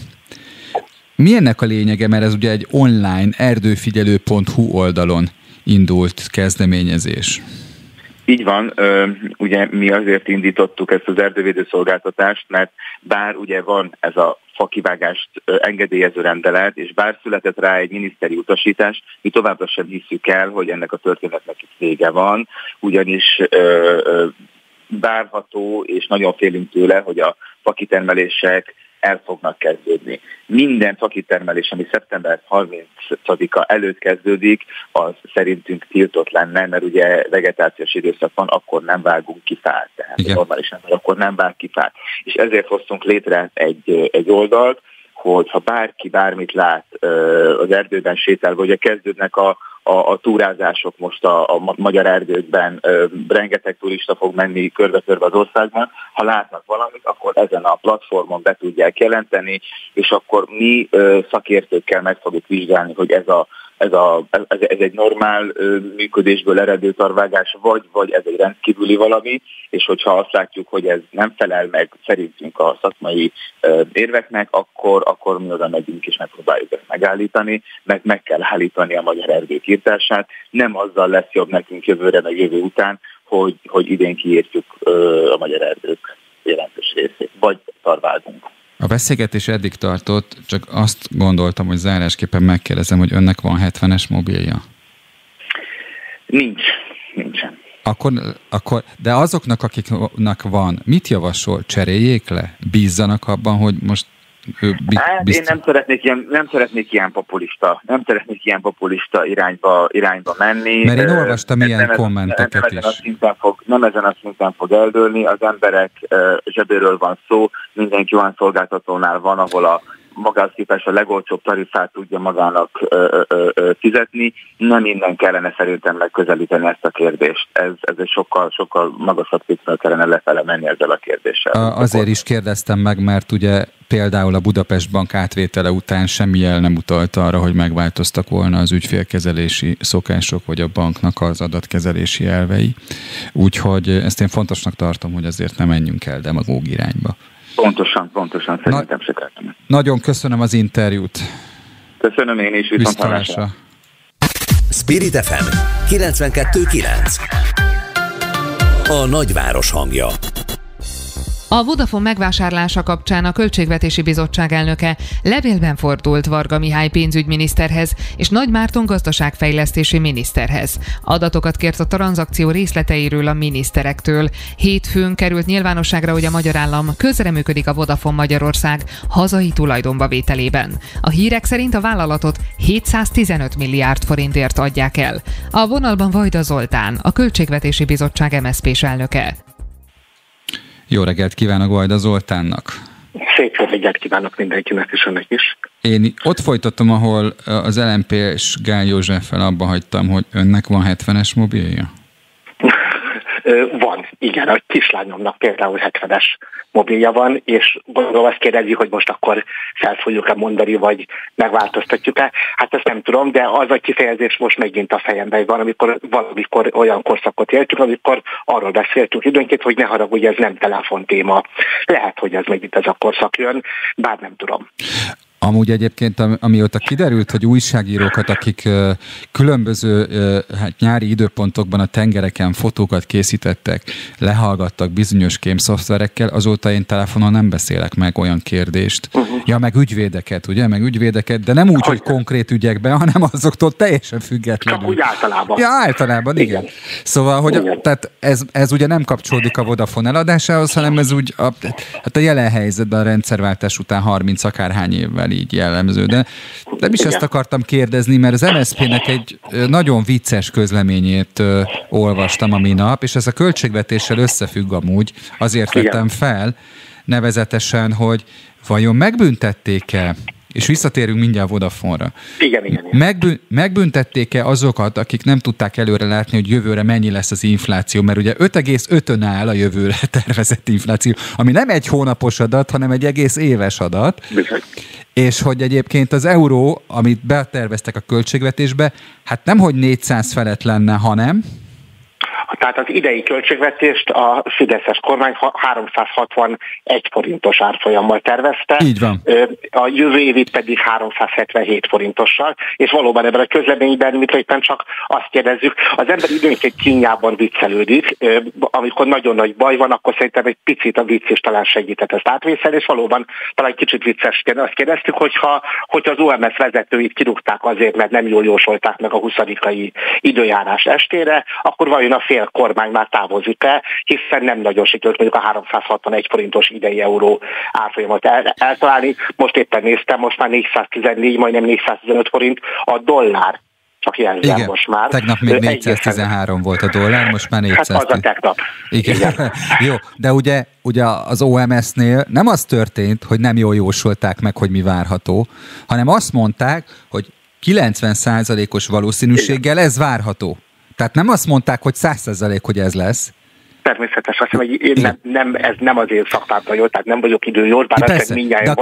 Mi ennek a lényege, mert ez ugye egy online erdőfigyelő.hu oldalon indult kezdeményezés? Így van, ugye mi azért indítottuk ezt az erdővédő szolgáltatást, mert bár ugye van ez a fakivágást engedélyező rendelet, és bár született rá egy miniszteri utasítás, mi továbbra sem hisszük el, hogy ennek a történetnek itt vége van, ugyanis várható, és nagyon félünk tőle, hogy a fakitermelések el fognak kezdődni. Minden fakitermelés, ami szeptember 30-a előtt kezdődik, az szerintünk tiltott lenne, mert ugye vegetációs időszak van, akkor nem vágunk ki fát. Tehát normálisan, akkor nem vág ki fát. És ezért hoztunk létre egy oldalt, hogy ha bárki bármit lát az erdőben sétálva, ugye kezdődnek a túrázások most a magyar erdőkben, rengeteg turista fog menni körbe-körbe az országban, ha látnak valamit, akkor ezen a platformon be tudják jelenteni, és akkor mi szakértőkkel meg fogjuk vizsgálni, hogy ez egy normál működésből eredő tarvágás, vagy ez egy rendkívüli valami, és hogyha azt látjuk, hogy ez nem felel meg szerintünk a szakmai érveknek, akkor mi oda megyünk és megpróbáljuk ezt megállítani, mert meg kell állítani a magyar erdők írtását. Nem azzal lesz jobb nekünk jövőre, meg jövő után, hogy idén kiírtjuk a magyar erdők jelentős részét, vagy tarválunk. A beszélgetés eddig tartott, csak azt gondoltam, hogy zárásképpen megkérdezem, hogy önnek van 70-es mobilja? Nincsen. Akkor, de azoknak, akiknek van, mit javasol? Cseréljék le? Bízzanak abban, hogy most ő én nem szeretnék ilyen populista irányba menni. Mert én olvastam ilyen kommenteket is. Nem ezen a szinten fog eldőlni, az emberek zsebéről van szó, mindenki olyan szolgáltatónál van, ahol a magához képest a legolcsóbb tarifát tudja magának fizetni. Nem innen kellene szerintem megközelíteni ezt a kérdést. Ez egy sokkal magasabb szintről kellene lefele menni ezzel a kérdéssel. Azért is kérdeztem meg, mert ugye például a Budapest Bank átvétele után semmi jel nem utalt arra, hogy megváltoztak volna az ügyfélkezelési szokások, vagy a banknak az adatkezelési elvei. Úgyhogy ezt én fontosnak tartom, hogy azért nem menjünk el demagóg irányba. Pontosan, szerintem se kell. Nagyon köszönöm az interjút. Köszönöm én is, viszontlátásra. Spirit FM 92.9. A nagyváros hangja. A Vodafone megvásárlása kapcsán a Költségvetési Bizottság elnöke levélben fordult Varga Mihály pénzügyminiszterhez és Nagy Márton gazdaságfejlesztési miniszterhez. Adatokat kért a tranzakció részleteiről a miniszterektől. Hétfőn került nyilvánosságra, hogy a magyar állam közreműködik a Vodafone Magyarország hazai tulajdonba vételében. A hírek szerint a vállalatot 715 milliárd forintért adják el. A vonalban Vajda Zoltán, a Költségvetési Bizottság MSZP-s elnöke. Jó reggelt kívánok Vajda Zoltánnak! Szép jó reggelt kívánok mindenkinek és önnek is! Én ott folytatom, ahol az LMP-s Gál Józseffel abba hagytam, hogy önnek van 70-es mobilja? Van, igen, a kislányomnak például 70-es mobilja van, és gondolom azt kérdezi, hogy most akkor fel fogjuk-e mondani, vagy megváltoztatjuk-e. Hát ezt nem tudom, de az a kifejezés most megint a fejemben van, amikor valamikor olyan korszakot éltünk, amikor arról beszéltünk időnként, hogy ne haragudj, ez nem telefontéma. Lehet, hogy ez megint ez a korszak jön, bár nem tudom. Amúgy egyébként, amióta kiderült, hogy újságírókat, akik különböző nyári időpontokban a tengereken fotókat készítettek, lehallgattak bizonyos kémszoftverekkel, azóta én telefonon nem beszélek meg olyan kérdést. Ja, meg ügyvédeket, ugye? Meg ügyvédeket, de nem úgy, hogy konkrét ügyekben, hanem azoktól teljesen függetlenül. Csak úgy általában. Ja, általában, igen. Szóval, hogy tehát ez ugye nem kapcsolódik a Vodafone eladásához, hanem ez úgy a jelen helyzetben a rendszerváltás után 30 akárhány évvel így jellemző. De nem is ezt akartam kérdezni, mert az MSZP-nek egy nagyon vicces közleményét olvastam a minap, és ez a költségvetéssel összefügg amúgy, azért vettem fel, nevezetesen, hogy vajon megbüntették-e, és visszatérünk mindjárt Vodafone-ra. Igen. Megbüntették-e azokat, akik nem tudták előre látni, hogy jövőre mennyi lesz az infláció, mert ugye 5,5-ön áll a jövőre tervezett infláció, ami nem egy hónapos adat, hanem egy egész éves adat. Bizony. És hogy egyébként az euró, amit beterveztek a költségvetésbe, hát nemhogy 400 felett lenne, hanem... Tehát az idei költségvetést a fideszes kormány 361 forintos árfolyammal tervezte. Így van. A jövő évit pedig 377 forintossal, és valóban ebben a közleményben, mint éppen csak azt kérdezzük, az ember időnként kínjában viccelődik, amikor nagyon nagy baj van, akkor szerintem egy picit a vicc is talán segített ezt átvészelni, és valóban talán kicsit viccesként azt kérdeztük, hogyha az OMS vezetőit kirúgták azért, mert nem jól jósolták meg a 20-ai időjárás estére, akkor vajon a fél kormány már távozik-e, hiszen nem nagyon sikerült mondjuk a 361 forintos idei euró árfolyamot eltalálni. Most éppen néztem, most már 414, majdnem 415 forint a dollár. Csak jelzem. Igen, most már. Tegnap még 413 volt a dollár, most már 400. Hát az a tegnap. Igen. Jó, de ugye az OMS-nél nem az történt, hogy nem jól jósolták meg, hogy mi várható, hanem azt mondták, hogy 90%-os valószínűséggel ez várható. Tehát nem azt mondták, hogy 100%, hogy ez lesz. Természetesen, azt hiszem, hogy ez nem az én szakmámban jó, tehát nem vagyok időjós, bár azt hiszem mindjárt de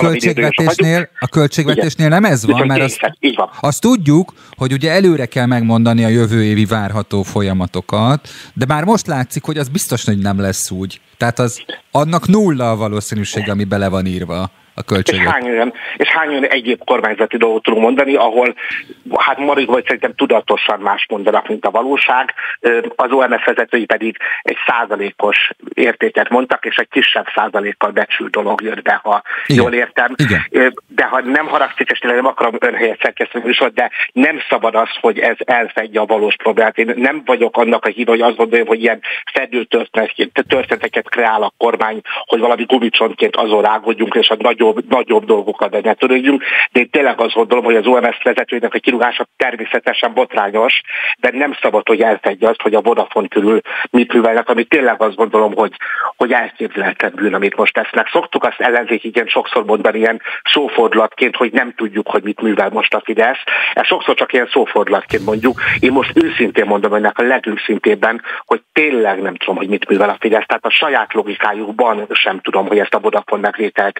a költségvetésnél nem ez van, mert azt tudjuk, hogy ugye előre kell megmondani a jövő évi várható folyamatokat, de már most látszik, hogy az biztos, hogy nem lesz úgy. Tehát annak nulla a valószínűség, ami bele van írva a költségvetés. És hány olyan egyéb kormányzati dolgot tudunk mondani, ahol hát marig vagy szerintem tudatosan más mondanak, mint a valóság. Az OMS vezetői pedig egy százalékos értéket mondtak, és egy kisebb százalékkal becsült dolog jött be, ha jól értem. Igen. De ha nem haragszik, és nem akarom önhelyet szerkeszteni műsort, de nem szabad az, hogy ez elfedje a valós problémát. Én nem vagyok annak a hív, hogy azt gondolom, hogy ilyen fedő történeteket kreál a kormány, hogy valami gumicsontként azon rágodjunk, és a nagyobb dolgokat ne törődjünk, de én tényleg azt gondolom, hogy az OMS vezetőinek a kirúgása természetesen botrányos, de nem szabad, hogy elfedje azt, hogy a Vodafone körül mit művelnek, ami tényleg azt gondolom, hogy elképzelhetetlen bűn, amit most tesznek. Szoktuk azt ellenzékiként sokszor mondani ilyen szófordulatként, hogy nem tudjuk, hogy mit művel most a Fidesz. Ezt sokszor csak ilyen szófordulatként mondjuk. Én most őszintén mondom ennek a legőszintébben, hogy tényleg nem tudom, hogy mit művel a Fidesz. Tehát a saját logikájukban sem tudom, hogy ezt a Vodafone megvételt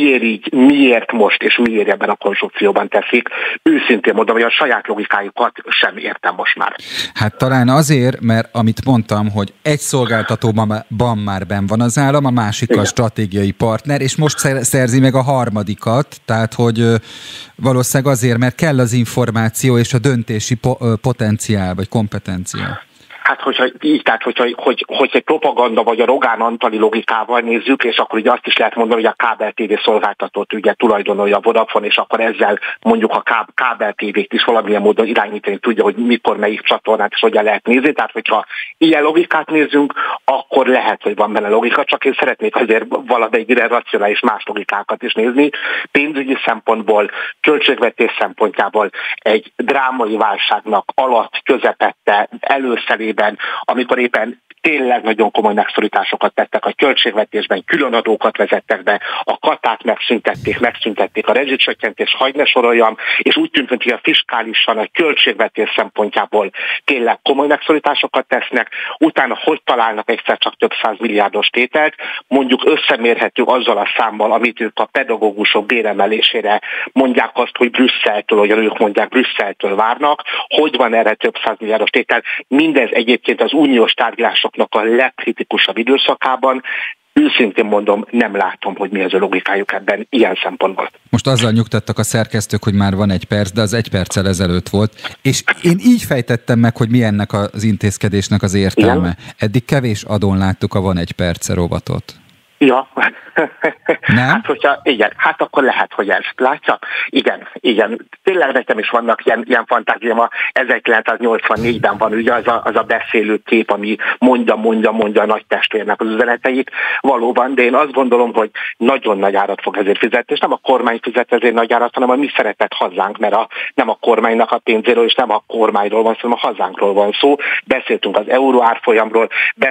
miért most és miért ebben a konstrukcióban teszik. Őszintén mondom, hogy a saját logikájukat sem értem most már. Hát talán azért, mert amit mondtam, hogy egy szolgáltatóban már benn van az állam, a másik a stratégiai partner, és most szerzi meg a harmadikat, tehát hogy valószínűleg azért, mert kell az információ és a döntési potenciál, vagy kompetencia. Hát, hogyha egy propaganda vagy a Rogán Antali logikával nézzük, és akkor ugye azt is lehet mondani, hogy a kábel TV szolgáltatót ugye tulajdonolja a Vodafone, és akkor ezzel mondjuk a kábel TV-t is valamilyen módon irányítani tudja, hogy mikor melyik csatornát és hogyan lehet nézni. Tehát, hogyha ilyen logikát nézzünk, akkor lehet, hogy van benne logika, csak én szeretnék azért valamelyik racionális más logikákat is nézni. Pénzügyi szempontból, költségvetés szempontjából egy drámai válságnak alatt, közepette, előszerében, amikor éppen tényleg nagyon komoly megszorításokat tettek a költségvetésben, különadókat vezettek be, a katát megszüntették a rezsicsökkentést, hagy ne soroljam, és úgy tűnt, hogy a fiskálisan, a költségvetés szempontjából tényleg komoly megszorításokat tesznek, utána hogy találnak egyszer csak több 100 milliárdos tételt, mondjuk összemérhető azzal a számmal, amit ők a pedagógusok béremelésére mondják azt, hogy Brüsszeltől, olyan ők mondják, Brüsszeltől várnak, hogy van erre több 100 milliárdos tétel. Mindez egyébként az uniós tárgyalásoknak a legkritikusabb időszakában. Őszintén mondom, nem látom, hogy mi az a logikájuk ebben ilyen szempontból. Most azzal nyugtattak a szerkesztők, hogy már van 1 perc, de az 1 perccel ezelőtt volt. És én így fejtettem meg, hogy mi ennek az intézkedésnek az értelme. Igen? Eddig kevés adón láttuk a van 1 perce rovatot. Ja, nem? Hát akkor lehet, hogy ez. Látja? Igen. Tényleg nekem is vannak ilyen fantáziám. 1984-ben van ugye az a beszélő kép, ami mondja a nagy testvérnek az üzeneteit. Valóban, de én azt gondolom, hogy nagyon nagy árat fog ezért fizetni, és nem a kormány fizet ezért nagy árat, hanem a mi szeretett hazánk, mert nem a kormánynak a pénzéről, és nem a kormányról van szó, hanem a hazánkról van szó. Beszéltünk az euró árfolyamról,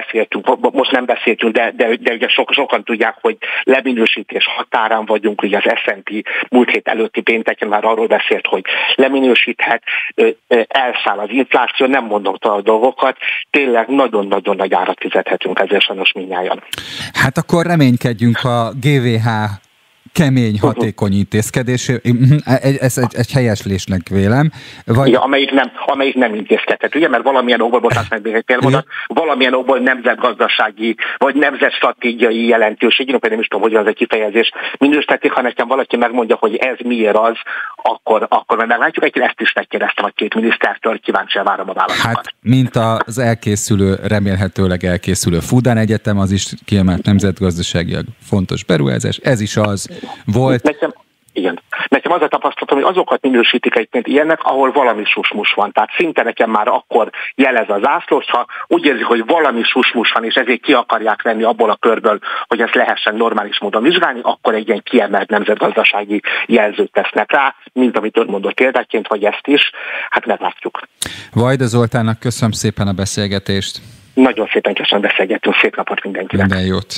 most nem beszéltünk, de ugye sokan tudják, hogy leminősítés határán vagyunk, ugye az S&P múlt hét előtti pénteken már arról beszélt, hogy leminősíthet, elszáll az infláció, nem mondom tovább dolgokat, tényleg nagyon-nagyon nagy árat fizethetünk ezért sajnos mindnyájan. Hát akkor reménykedjünk a GVH kemény, hatékony intézkedés. Ez egy helyeslésnek vélem. Vagy... Ja, amelyik nem intézkedhet, ugye? Mert valamilyen okból, valamilyen okból nemzetgazdasági, vagy nemzetstratégiai jelentőség, én nem is tudom, hogy az egy kifejezés minősítették, ha nekem valaki megmondja, hogy ez miért az, akkor meglátjuk. Egyébként ezt is megkérdeztem a 2 minisztertől, kíváncsian várom a válaszokat. Hát, mint az remélhetőleg elkészülő Fudán Egyetem, az is kiemelt nemzetgazdaságilag fontos beruházás, ez is az volt. Nekem nekem az a tapasztalatom, hogy azokat minősítik egyébként ilyennek, ahol valami susmus van. Tehát szinte nekem már akkor jelez a zászló, ha úgy érzik, hogy valami susmus van, és ezért ki akarják venni abból a körből, hogy ezt lehessen normális módon vizsgálni, akkor egy ilyen kiemelt nemzetgazdasági jelzőt tesznek rá, mint amit ön mondott példaként, vagy ezt is. Hát meglátjuk. Vajda Zoltánnak köszönöm szépen a beszélgetést. Nagyon szépen köszönöm, beszélgetünk. Szép napot mindenkinek. Minden jót.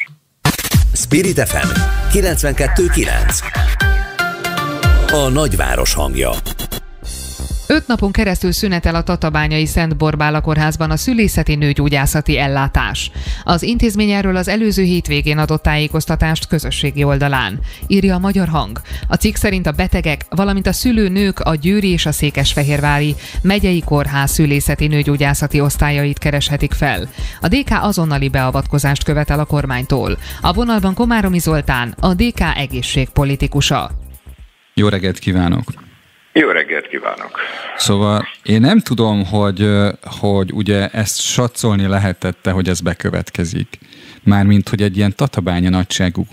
Spirit FM 92.9. A nagyváros hangja. 5 napon keresztül szünetel a Tatabányai Szent Borbála kórházban a szülészeti nőgyógyászati ellátás. Az intézmény erről az előző hétvégén adott tájékoztatást közösségi oldalán. Írja a Magyar Hang. A cikk szerint a betegek, valamint a szülőnők a győri és a székesfehérvári megyei kórház szülészeti nőgyógyászati osztályait kereshetik fel. A DK azonnali beavatkozást követel a kormánytól. A vonalban Komáromi Zoltán, a DK egészségpolitikusa. Jó reggelt kívánok! Jó reggelt kívánok! Szóval én nem tudom, hogy ugye ezt satszolni lehetette, hogy ez bekövetkezik. Mármint, hogy egy ilyen Tatabánya nagyságú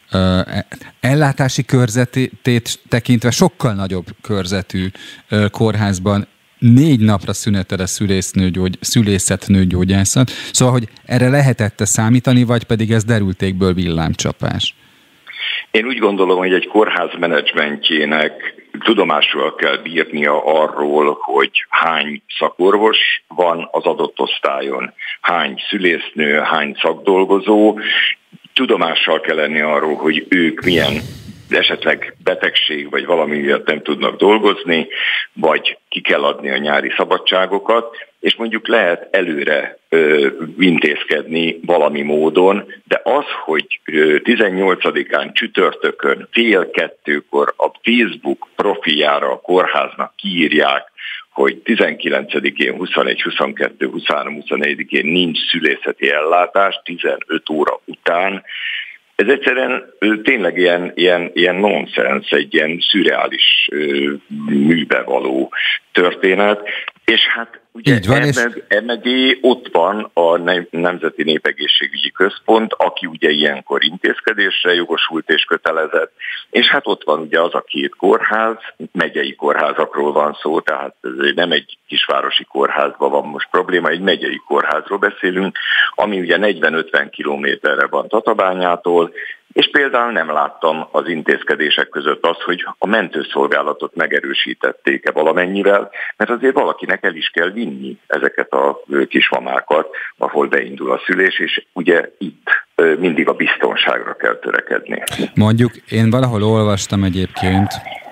ellátási körzetét tekintve sokkal nagyobb körzetű kórházban 4 napra szünetel a szülészetnőgyógyászat. Szóval, hogy erre lehetette számítani, vagy pedig ez derültékből villámcsapás? Én úgy gondolom, hogy egy kórház menedzsmentjének tudomásul kell bírnia arról, hogy hány szakorvos van az adott osztályon, hány szülésznő, hány szakdolgozó, tudomással kell lenni arról, hogy ők milyen esetleg betegség vagy valami miatt nem tudnak dolgozni, vagy ki kell adni a nyári szabadságokat, és mondjuk lehet előre intézkedni valami módon, de az, hogy 18-án csütörtökön 1:30 a Facebook profiljára a kórháznak kiírják, hogy 19-én, 21, 22, 23, 24-én nincs szülészeti ellátás, 15 óra után. Ez egyszerűen tényleg ilyen nonsens, egy ilyen szürreális műbe való történet, és hát ugye emögé ott van a Nemzeti Népegészségügyi Központ, aki ugye ilyenkor intézkedésre jogosult és kötelezett, és hát ott van ugye az a 2 kórház, megyei kórházakról van szó, tehát ez nem egy kisvárosi kórházban van most probléma, egy megyei kórházról beszélünk, ami ugye 40-50 kilométerre van Tatabányától, és például nem láttam az intézkedések között azt, hogy a mentőszolgálatot megerősítették-e valamennyivel, mert azért valakinek el is kell vinni ezeket a kismamákat, ahol beindul a szülés, és ugye itt mindig a biztonságra kell törekedni. Mondjuk én valahol olvastam egyébként,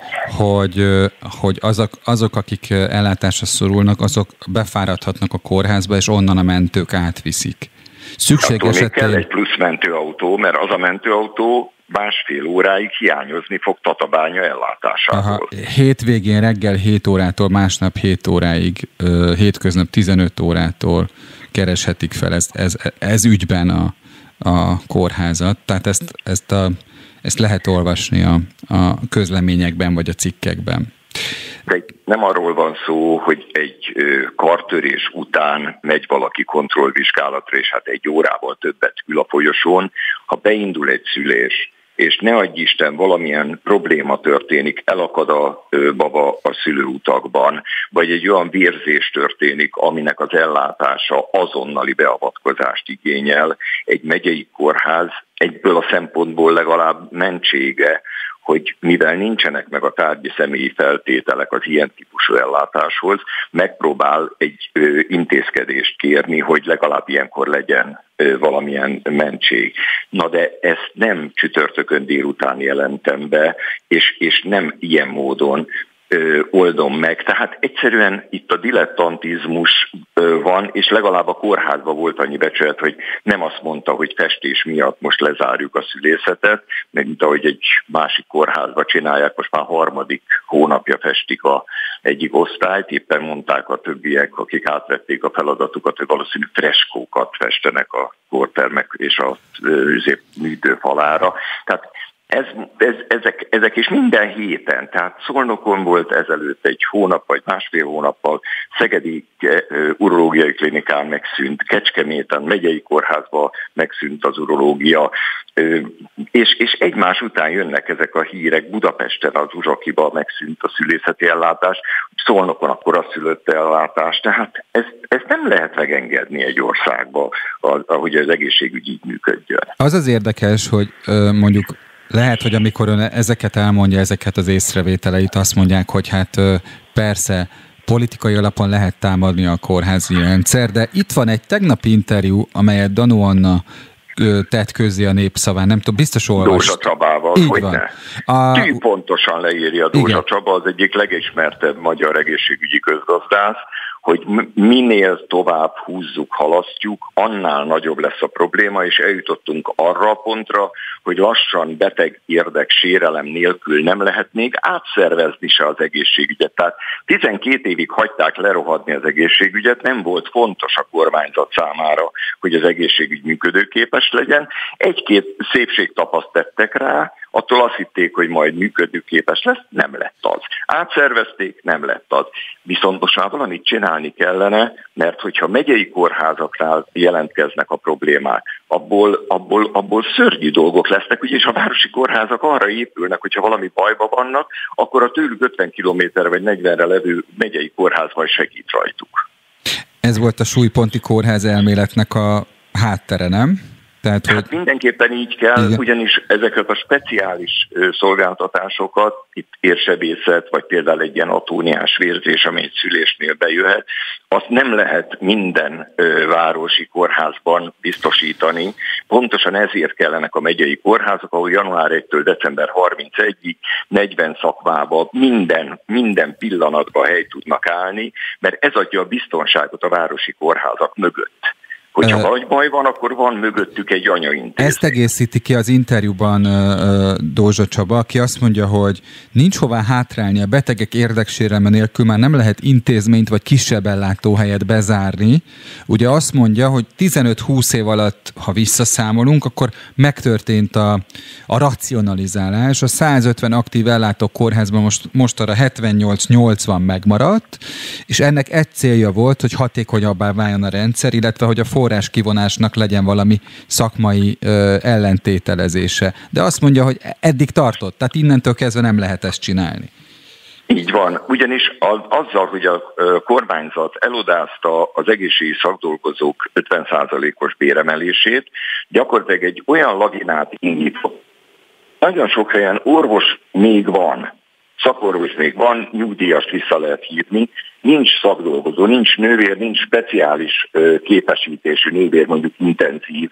hogy azok, akik ellátásra szorulnak, azok befáradhatnak a kórházba, és onnan a mentők átviszik. Szükség esetén kell egy plusz mentőautó, mert az a mentőautó 1,5 óráig hiányozni fog Tatabánya ellátásából. Aha, hétvégén reggel 7 órától, másnap 7 óráig, hétköznap 15 órától kereshetik fel ez ügyben a kórházat. Tehát ezt lehet olvasni a közleményekben vagy a cikkekben. De nem arról van szó, hogy egy kartörés után megy valaki kontrollvizsgálatra, és hát 1 órával többet ül a folyosón. Ha beindul egy szülés, és ne adj Isten, valamilyen probléma történik, elakad a baba a szülőutakban, vagy egy olyan vérzés történik, aminek az ellátása azonnali beavatkozást igényel, egy megyei kórház egyből a szempontból legalább mentsége, hogy mivel nincsenek meg a tárgyi személyi feltételek az ilyen típusú ellátáshoz, megpróbál egy intézkedést kérni, hogy legalább ilyenkor legyen valamilyen mentség. Na de ezt nem csütörtökön délután jelentem be, és nem ilyen módon oldom meg. Tehát egyszerűen itt a dilettantizmus van, és legalább a kórházban volt annyi becsület, hogy nem azt mondta, hogy festés miatt most lezárjuk a szülészetet, mint ahogy egy másik kórházban csinálják, most már 3. hónapja festik egyik osztályt, éppen mondták a többiek, akik átvették a feladatukat, hogy valószínű freskókat festenek a kórtermek és a műtő falára. Tehát ezek is minden héten, tehát Szolnokon volt ezelőtt 1 hónap vagy 1,5 hónappal, Szegedi urológiai urológiai klinikán megszűnt, Kecskeméten megyei kórházban megszűnt az urológia, és egymás után jönnek ezek a hírek. Budapesten az Uzsakiban megszűnt a szülészeti ellátás, Szolnokon a koraszülött ellátás, tehát ezt nem lehet megengedni egy országba, ahogy az egészségügy így működjön. Az érdekes, hogy mondjuk lehet, hogy amikor ön ezeket elmondja, ezeket az észrevételeit, azt mondják, hogy hát persze politikai alapon lehet támadni a kórházi rendszer, de itt van egy tegnapi interjú, amelyet Danó Anna tett közzé a Népszaván, nem tudom, biztos olvast. Dózsa Csabával, hogy ne. Tűpontosan leírja Dózsa Csaba, az egyik legismertebb magyar egészségügyi közgazdász, hogy minél tovább húzzuk, halasztjuk, annál nagyobb lesz a probléma, és eljutottunk arra a pontra, hogy lassan beteg érdek sérelem nélkül nem lehet még átszervezni se az egészségügyet. Tehát 12 évig hagyták lerohadni az egészségügyet, nem volt fontos a kormányzat számára, hogy az egészségügy működőképes legyen. Egy-két szépségtapaszt tettek rá, attól azt hitték, hogy majd működőképes lesz, nem lett az. Átszervezték, nem lett az. Viszont most már valamit csinálni kellene, mert hogyha megyei kórházaknál jelentkeznek a problémák, abból szörnyű dolgok lesznek, ugyanis a városi kórházak arra épülnek, hogyha valami bajba vannak, akkor a tőlük 50 kilométerre vagy 40-re levő megyei kórház majd segít rajtuk. Ez volt a súlyponti kórház elméletnek a háttere, nem? Tehát, hát mindenképpen így kell, igen. Ugyanis ezeket a speciális szolgáltatásokat, itt érsebészet, vagy például egy ilyen atóniás vérzés, amely egy szülésnél bejöhet, azt nem lehet minden városi kórházban biztosítani. Pontosan ezért kellenek a megyei kórházak, ahol január 1-től december 31-ig 40 szakmában minden pillanatban hely tudnak állni, mert ez adja a biztonságot a városi kórházak mögött. Hogyha vagy baj van, akkor van mögöttük egy anyaintézmény. Ezt egészíti ki az interjúban Dózsa Csaba, aki azt mondja, hogy nincs hová hátrálni, a betegek érdeksérelme nélkül már nem lehet intézményt vagy kisebb ellátóhelyet bezárni. Ugye azt mondja, hogy 15-20 év alatt, ha visszaszámolunk, akkor megtörtént a racionalizálás. A 150 aktív ellátó kórházban most arra 78-80 megmaradt, és ennek egy célja volt, hogy hatékonyabbá váljon a rendszer, illetve hogy a forrás kivonásnak legyen valami szakmai ellentételezése. De azt mondja, hogy eddig tartott, tehát innentől kezdve nem lehet ezt csinálni. Így van, ugyanis azzal, hogy a kormányzat elodázta az egészségügyi szakdolgozók 50%-os béremelését, gyakorlatilag egy olyan laginát indított. Nagyon sok helyen orvos még van, szakorvos még van, nyugdíjast vissza lehet hívni, nincs szakdolgozó, nincs nővér, nincs speciális képesítésű nővér, mondjuk intenzív,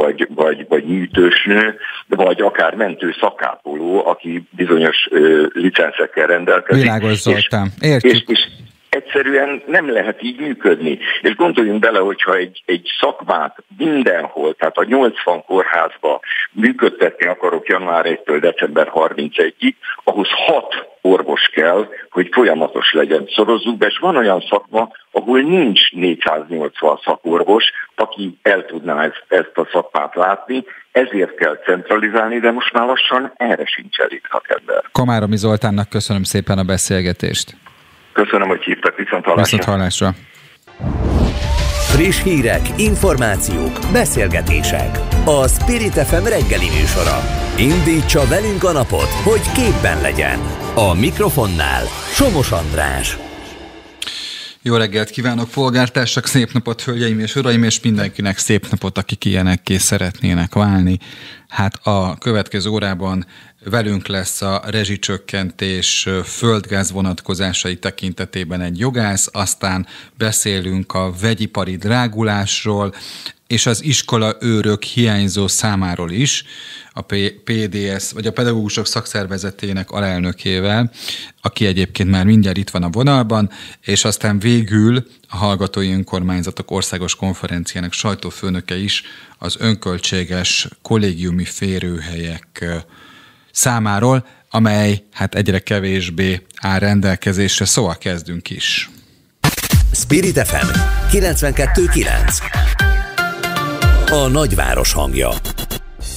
vagy műtősnő, vagy akár mentő szakápoló, aki bizonyos licenszekkel rendelkezik. Világos, Zoltán. Értjük. És egyszerűen nem lehet így működni. És gondoljunk bele, hogyha egy szakmát mindenhol, tehát a 80 kórházba működtetni akarok január 1-től december 31-ig, ahhoz 6 orvos kell, hogy folyamatos legyen. Szorozzuk be, és van olyan szakma, ahol nincs 480 szakorvos, aki el tudná ezt a szakmát látni, ezért kell centralizálni, de most már lassan erre sincs elég szakember. Komáromi Zoltánnak köszönöm szépen a beszélgetést. Köszönöm, hogy hívtak, viszonthallásra. Friss hírek, információk, beszélgetések. A Spirit FM reggeli műsora. Indítsa velünk a napot, hogy képben legyen. A mikrofonnál Somos András. Jó reggelt kívánok, polgártársak, szép napot, hölgyeim és uraim, és mindenkinek szép napot, akik ilyenekké szeretnének válni. Hát a következő órában velünk lesz a rezsicsökkentés földgáz vonatkozásai tekintetében egy jogász, aztán beszélünk a vegyipari drágulásról, és az iskola őrök hiányzó számáról is, a PDS, vagy a Pedagógusok Szakszervezetének alelnökével, aki egyébként már mindjárt itt van a vonalban, és aztán végül a Hallgatói Önkormányzatok Országos Konferenciának sajtófőnöke is az önköltséges kollégiumi férőhelyek számáról, amely hát egyre kevésbé áll rendelkezésre, szóval kezdünk is. Spirit FM 92.9. A nagyváros hangja.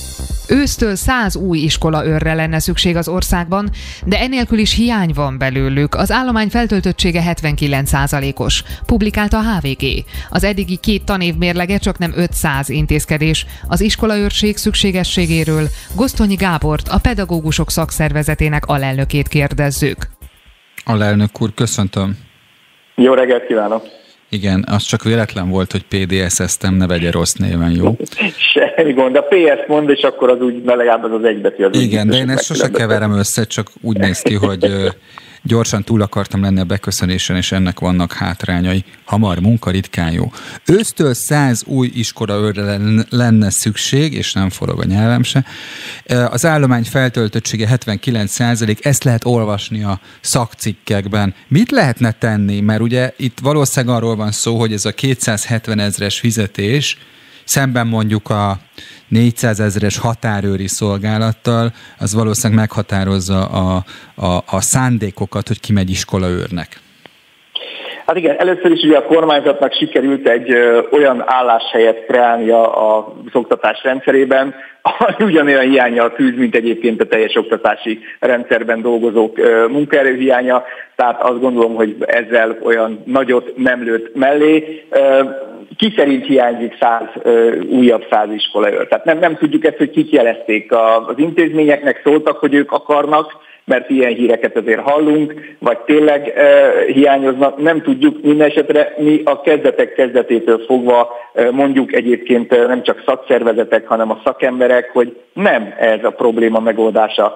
Ősztől 100 új iskolaőrre lenne szükség az országban, de enélkül is hiány van belőlük. Az állomány feltöltöttsége 79%-os, publikálta a HVG. Az eddigi 2 tanév mérlege csaknem 500 intézkedés. Az iskolaőrség szükségességéről Gosztonyi Gábort, a pedagógusok szakszervezetének alelnökét kérdezzük. Alelnök úr, köszöntöm. Jó reggelt kívánok! Igen, az csak véletlen volt, hogy PDS-eztem, ne vegye rossz néven, jó? Semmi gond, a PS mond, és akkor az úgy legalább az egybetű. Igen, de én ezt sose keverem össze, csak úgy néz ki, hogy gyorsan túl akartam lenni a beköszönésen, és ennek vannak hátrányai. Hamar munka, ritkán jó. Ősztől 100 új iskolaőrre lenne szükség, és nem forog a nyelvem se. Az állomány feltöltöttsége 79%, ezt lehet olvasni a szakcikkekben. Mit lehetne tenni? Mert ugye itt valószínűleg arról van szó, hogy ez a 270 000-es fizetés szemben mondjuk a 400 000-es határőri szolgálattal, az valószínűleg meghatározza a szándékokat, hogy ki megy iskolaőrnek. Hát igen, először is ugye a kormányzatnak sikerült egy olyan álláshelyet kreálnia az oktatás rendszerében, ami ugyanolyan hiánnyal küzd, mint egyébként a teljes oktatási rendszerben dolgozók munkaerőhiánya, tehát azt gondolom, hogy ezzel olyan nagyot nem lőtt mellé. Ki szerint hiányzik 100 újabb 100 iskolaőr? Tehát nem tudjuk ezt, hogy kik jelezték. Az intézményeknek szóltak, hogy ők akarnak, mert ilyen híreket azért hallunk, vagy tényleg hiányoznak, nem tudjuk. Minden esetre mi a kezdetek kezdetétől fogva mondjuk egyébként nem csak szakszervezetek, hanem a szakemberek, hogy nem ez a probléma megoldása.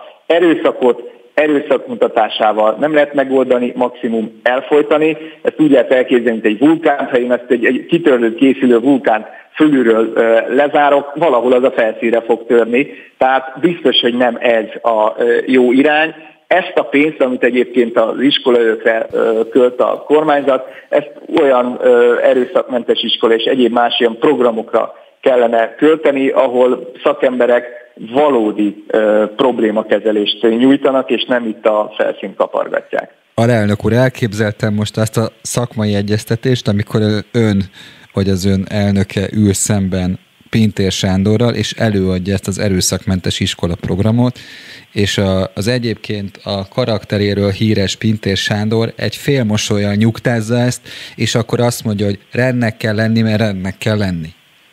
Erőszak mutatásával nem lehet megoldani, maximum elfojtani. Ezt úgy lehet elképzelni, mint egy vulkánt, ha én ezt egy kitörlő készülő vulkánt fölülről lezárok, valahol az a felszínre fog törni. Tehát biztos, hogy nem ez a jó irány. Ezt a pénzt, amit egyébként az iskolaőrökre költ a kormányzat, ezt olyan erőszakmentes iskola és egyéb más ilyen programokra kellene költeni, ahol szakemberek valódi problémakezelést nyújtanak, és nem itt a felszínt kapargatják. Alelnök úr, elképzeltem most azt a szakmai egyeztetést, amikor ön, vagy az ön elnöke ül szemben Pintér Sándorral, és előadja ezt az erőszakmentes iskola programot, és az egyébként a karakteréről híres Pintér Sándor egy félmosollyal nyugtázza ezt, és akkor azt mondja, hogy rendnek kell lenni, mert rendnek kell lenni.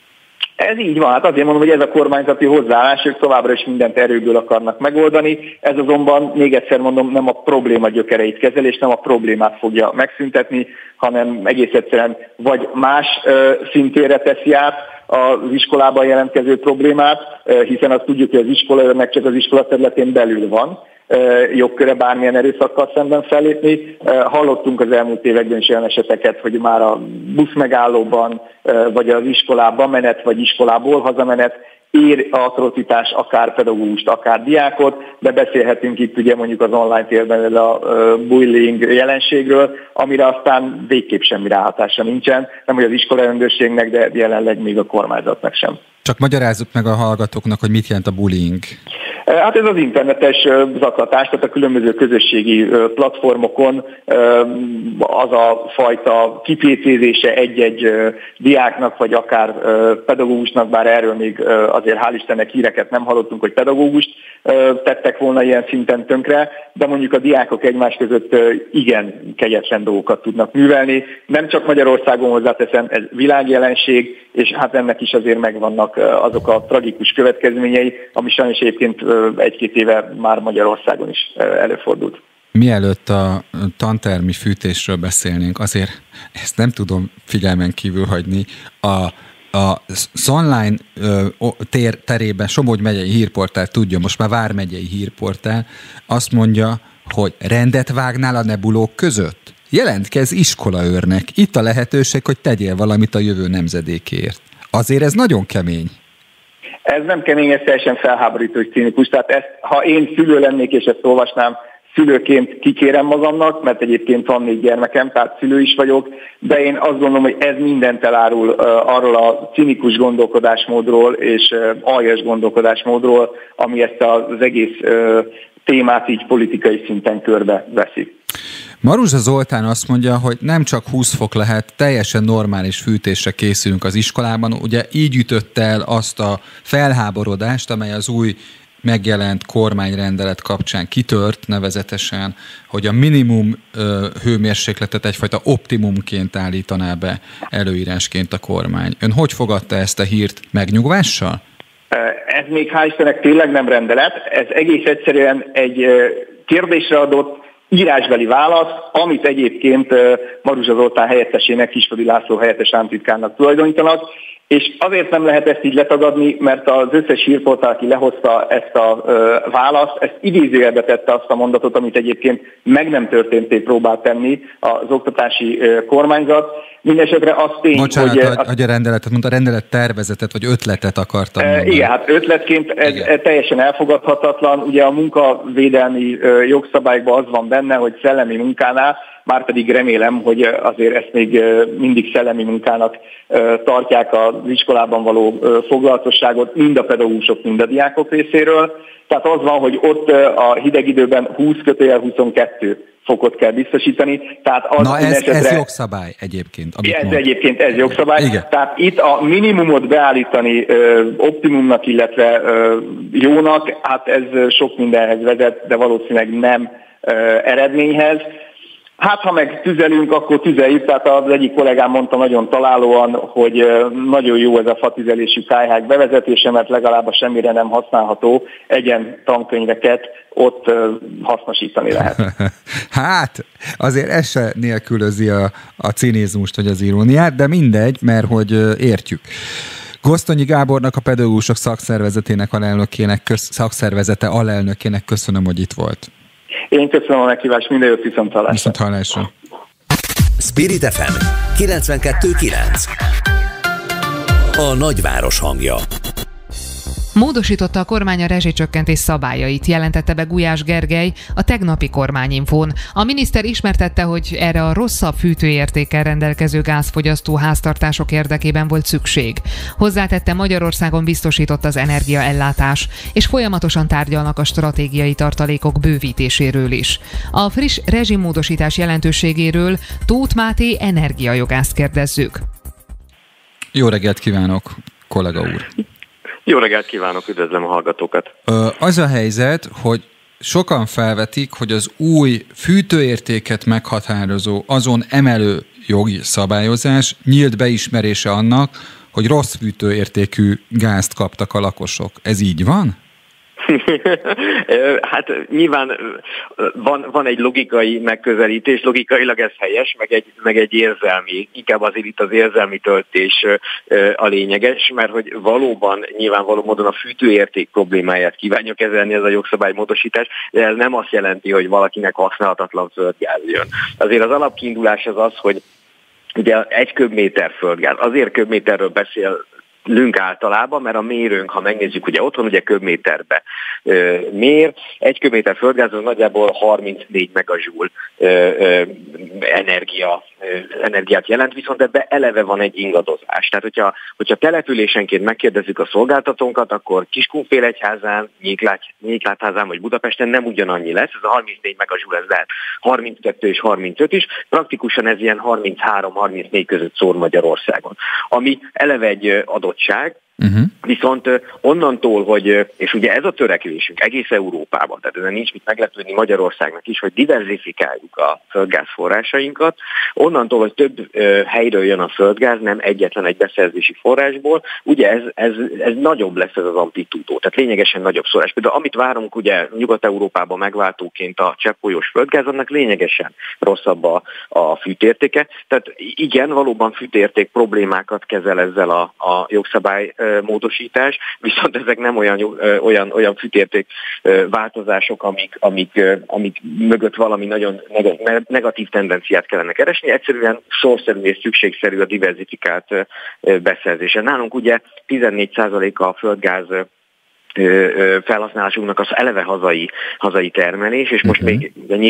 Ez így van, hát azért mondom, hogy ez a kormányzati hozzáállás, ők továbbra is mindent erőből akarnak megoldani, ez azonban, még egyszer mondom, nem a probléma gyökereit kezeli, és nem a problémát fogja megszüntetni, hanem egész egyszerűen vagy más szintére teszi át az iskolában jelentkező problémát, hiszen azt tudjuk, hogy az iskolaőrnek csak az iskola területén belül van jogköre bármilyen erőszakkal szemben fellépni. Hallottunk az elmúlt években is olyan eseteket, hogy már a buszmegállóban, vagy az iskolában menet, vagy iskolából hazamenet ér atrocitás akár pedagógust, akár diákot, de beszélhetünk itt ugye mondjuk az online térben a bullying jelenségről, amire aztán végképp semmi ráhatása nincsen, nem hogy az iskolarendőrségnek, de jelenleg még a kormányzatnak sem. Csak magyarázzuk meg a hallgatóknak, hogy mit jelent a bullying. Hát ez az internetes zaklatás, tehát a különböző közösségi platformokon az a fajta kipécézése egy-egy diáknak, vagy akár pedagógusnak, bár erről még azért hál' Istennek híreket nem hallottunk, hogy pedagógust tettek volna ilyen szinten tönkre, de mondjuk a diákok egymás között igen kegyetlen dolgokat tudnak művelni. Nem csak Magyarországon, hozzáteszem, ez világjelenség, és hát ennek is azért megvannak azok a tragikus következményei, ami sajnos egyébként 1-2 éve már Magyarországon is előfordult. Mielőtt a tantermi fűtésről beszélnénk, azért ezt nem tudom figyelmen kívül hagyni. A online terében Somogy megyei hírportál tudja, most már Vármegyei hírportál, azt mondja, hogy rendet vágnál a nebulók között? Jelentkezz iskolaőrnek. Itt a lehetőség, hogy tegyél valamit a jövő nemzedékéért. Azért ez nagyon kemény. Ez nem kemény, ez teljesen felháborító és cínikus. Tehát ezt, ha én szülő lennék és ezt olvasnám, szülőként kikérem magamnak, mert egyébként van 4 gyermekem, tehát szülő is vagyok, de én azt gondolom, hogy ez mindent elárul arról a cinikus gondolkodásmódról és aljas gondolkodásmódról, ami ezt az egész témát így politikai szinten körbe veszi. Maruzsa Zoltán azt mondja, hogy nem csak 20 fok lehet, teljesen normális fűtésre készülünk az iskolában. Ugye így ütötte el azt a felháborodást, amely az új megjelent kormányrendelet kapcsán kitört, nevezetesen, hogy a minimum hőmérsékletet egyfajta optimumként állítaná be előírásként a kormány. Ön hogy fogadta ezt a hírt? Megnyugvással? Ez még hál' Istennek tényleg nem rendelet, ez egész egyszerűen egy kérdésre adott írásbeli válasz, amit egyébként Maruzsa Zoltán helyettesének, Kisföldi László helyettes államtitkárnak tulajdonítanak, és azért nem lehet ezt így letagadni, mert az összes hírportál, aki lehozta ezt a választ, ezt idézőjelbe tette azt a mondatot, amit egyébként meg nem történté próbált tenni az oktatási kormányzat. Mindenesetre az tény, bocsánat, hogy a rendeletet, mondta, a rendelet tervezetet vagy ötletet akartam mondani. Igen, hát ötletként ez teljesen elfogadhatatlan. Ugye a munkavédelmi jogszabályokban az van benne, hogy szellemi munkánál, márpedig remélem, hogy azért ezt még mindig szellemi munkának tartják az iskolában való foglalatosságot mind a pedagógusok, mind a részéről. Tehát az van, hogy ott a hideg időben 20-22 fokot kell biztosítani. Tehát az ez jogszabály egyébként. Ez jogszabály. Igen. Tehát itt a minimumot beállítani optimumnak, illetve jónak, hát ez sok mindenhez vezet, de valószínűleg nem eredményhez. Hát, ha meg tüzelünk, akkor tüzeljük, tehát az egyik kollégám mondta nagyon találóan, hogy nagyon jó ez a fatüzelésű kályhák bevezetése, mert legalább a semmire nem használható egyen tankönyveket ott hasznosítani lehet. Hát, azért ez se nélkülözi a cinizmust vagy az iróniát, de mindegy, mert hogy értjük. Gosztonyi Gábornak, a pedagógusok szakszervezetének szakszervezete alelnökének köszönöm, hogy itt volt. Én köszönöm a meghívást, minden jót, viszonthallásra. Viszonthallásra. Spirit FM 92.9. A nagyváros hangja. Módosította a kormány a rezsicsökkentés szabályait, jelentette be Gulyás Gergely a tegnapi kormányinfón. A miniszter ismertette, hogy erre a rosszabb fűtőértékkel rendelkező gázfogyasztó háztartások érdekében volt szükség. Hozzátette, Magyarországon biztosított az energiaellátás, és folyamatosan tárgyalnak a stratégiai tartalékok bővítéséről is. A friss rezsimódosítás jelentőségéről Tóth Máté energiajogászt kérdezzük. Jó reggelt kívánok, kollega úr! Jó reggelt kívánok, üdvözlöm a hallgatókat! Az a helyzet, hogy sokan felvetik, hogy az új fűtőértéket meghatározó, azon emelő jogi szabályozás nyílt beismerése annak, hogy rossz fűtőértékű gázt kaptak a lakosok. Ez így van? Hát nyilván van egy logikai megközelítés, logikailag ez helyes, meg egy érzelmi, inkább azért itt az érzelmi töltés a lényeges, mert hogy valóban nyilvánvaló módon a fűtőérték problémáját kívánja kezelni ez a jogszabálymódosítás, de ez nem azt jelenti, hogy valakinek használhatatlan földgáz jön. Azért az alapkiindulás az, hogy ugye 1 köbméter földgáz, azért köbméterről beszélünk általában, mert a mérőnk, ha megnézzük, ugye otthon ugye köbméterbe mér, 1 köbméter földgázon nagyjából 34 megajoule energiát jelent, viszont ebbe eleve van egy ingadozás. Tehát, hogyha településenként megkérdezzük a szolgáltatónkat, akkor Kiskunfélegyházán, Nyéklátházán vagy Budapesten nem ugyanannyi lesz, ez a 34 megajoule, ez lehet 32 és 35 is, praktikusan ez ilyen 33-34 között szól Magyarországon. Ami eleve egy adottság, viszont onnantól, hogy, és ugye ez a törekvésünk egész Európában, tehát ezen nincs mit meglepődni Magyarországnak is, hogy diverzifikáljuk a földgázforrásainkat, onnantól, hogy több helyről jön a földgáz, nem egyetlen egy beszerzési forrásból, ugye ez nagyobb lesz ez az amplitúdó, tehát lényegesen nagyobb szórás. Például amit várunk ugye Nyugat-Európában megváltóként a cseppfolyós földgáz, annak lényegesen rosszabb a fűtértéke, tehát igen, valóban fűtérték problémákat kezel ezzel a jogszabály módosítás, viszont ezek nem olyan fűtérték változások, amik mögött valami nagyon negatív tendenciát kellene keresni. Egyszerűen sorszerű és szükségszerű a diverzifikált beszerzése. Nálunk ugye 14% a földgáz felhasználásunknak az eleve hazai termelés, és most még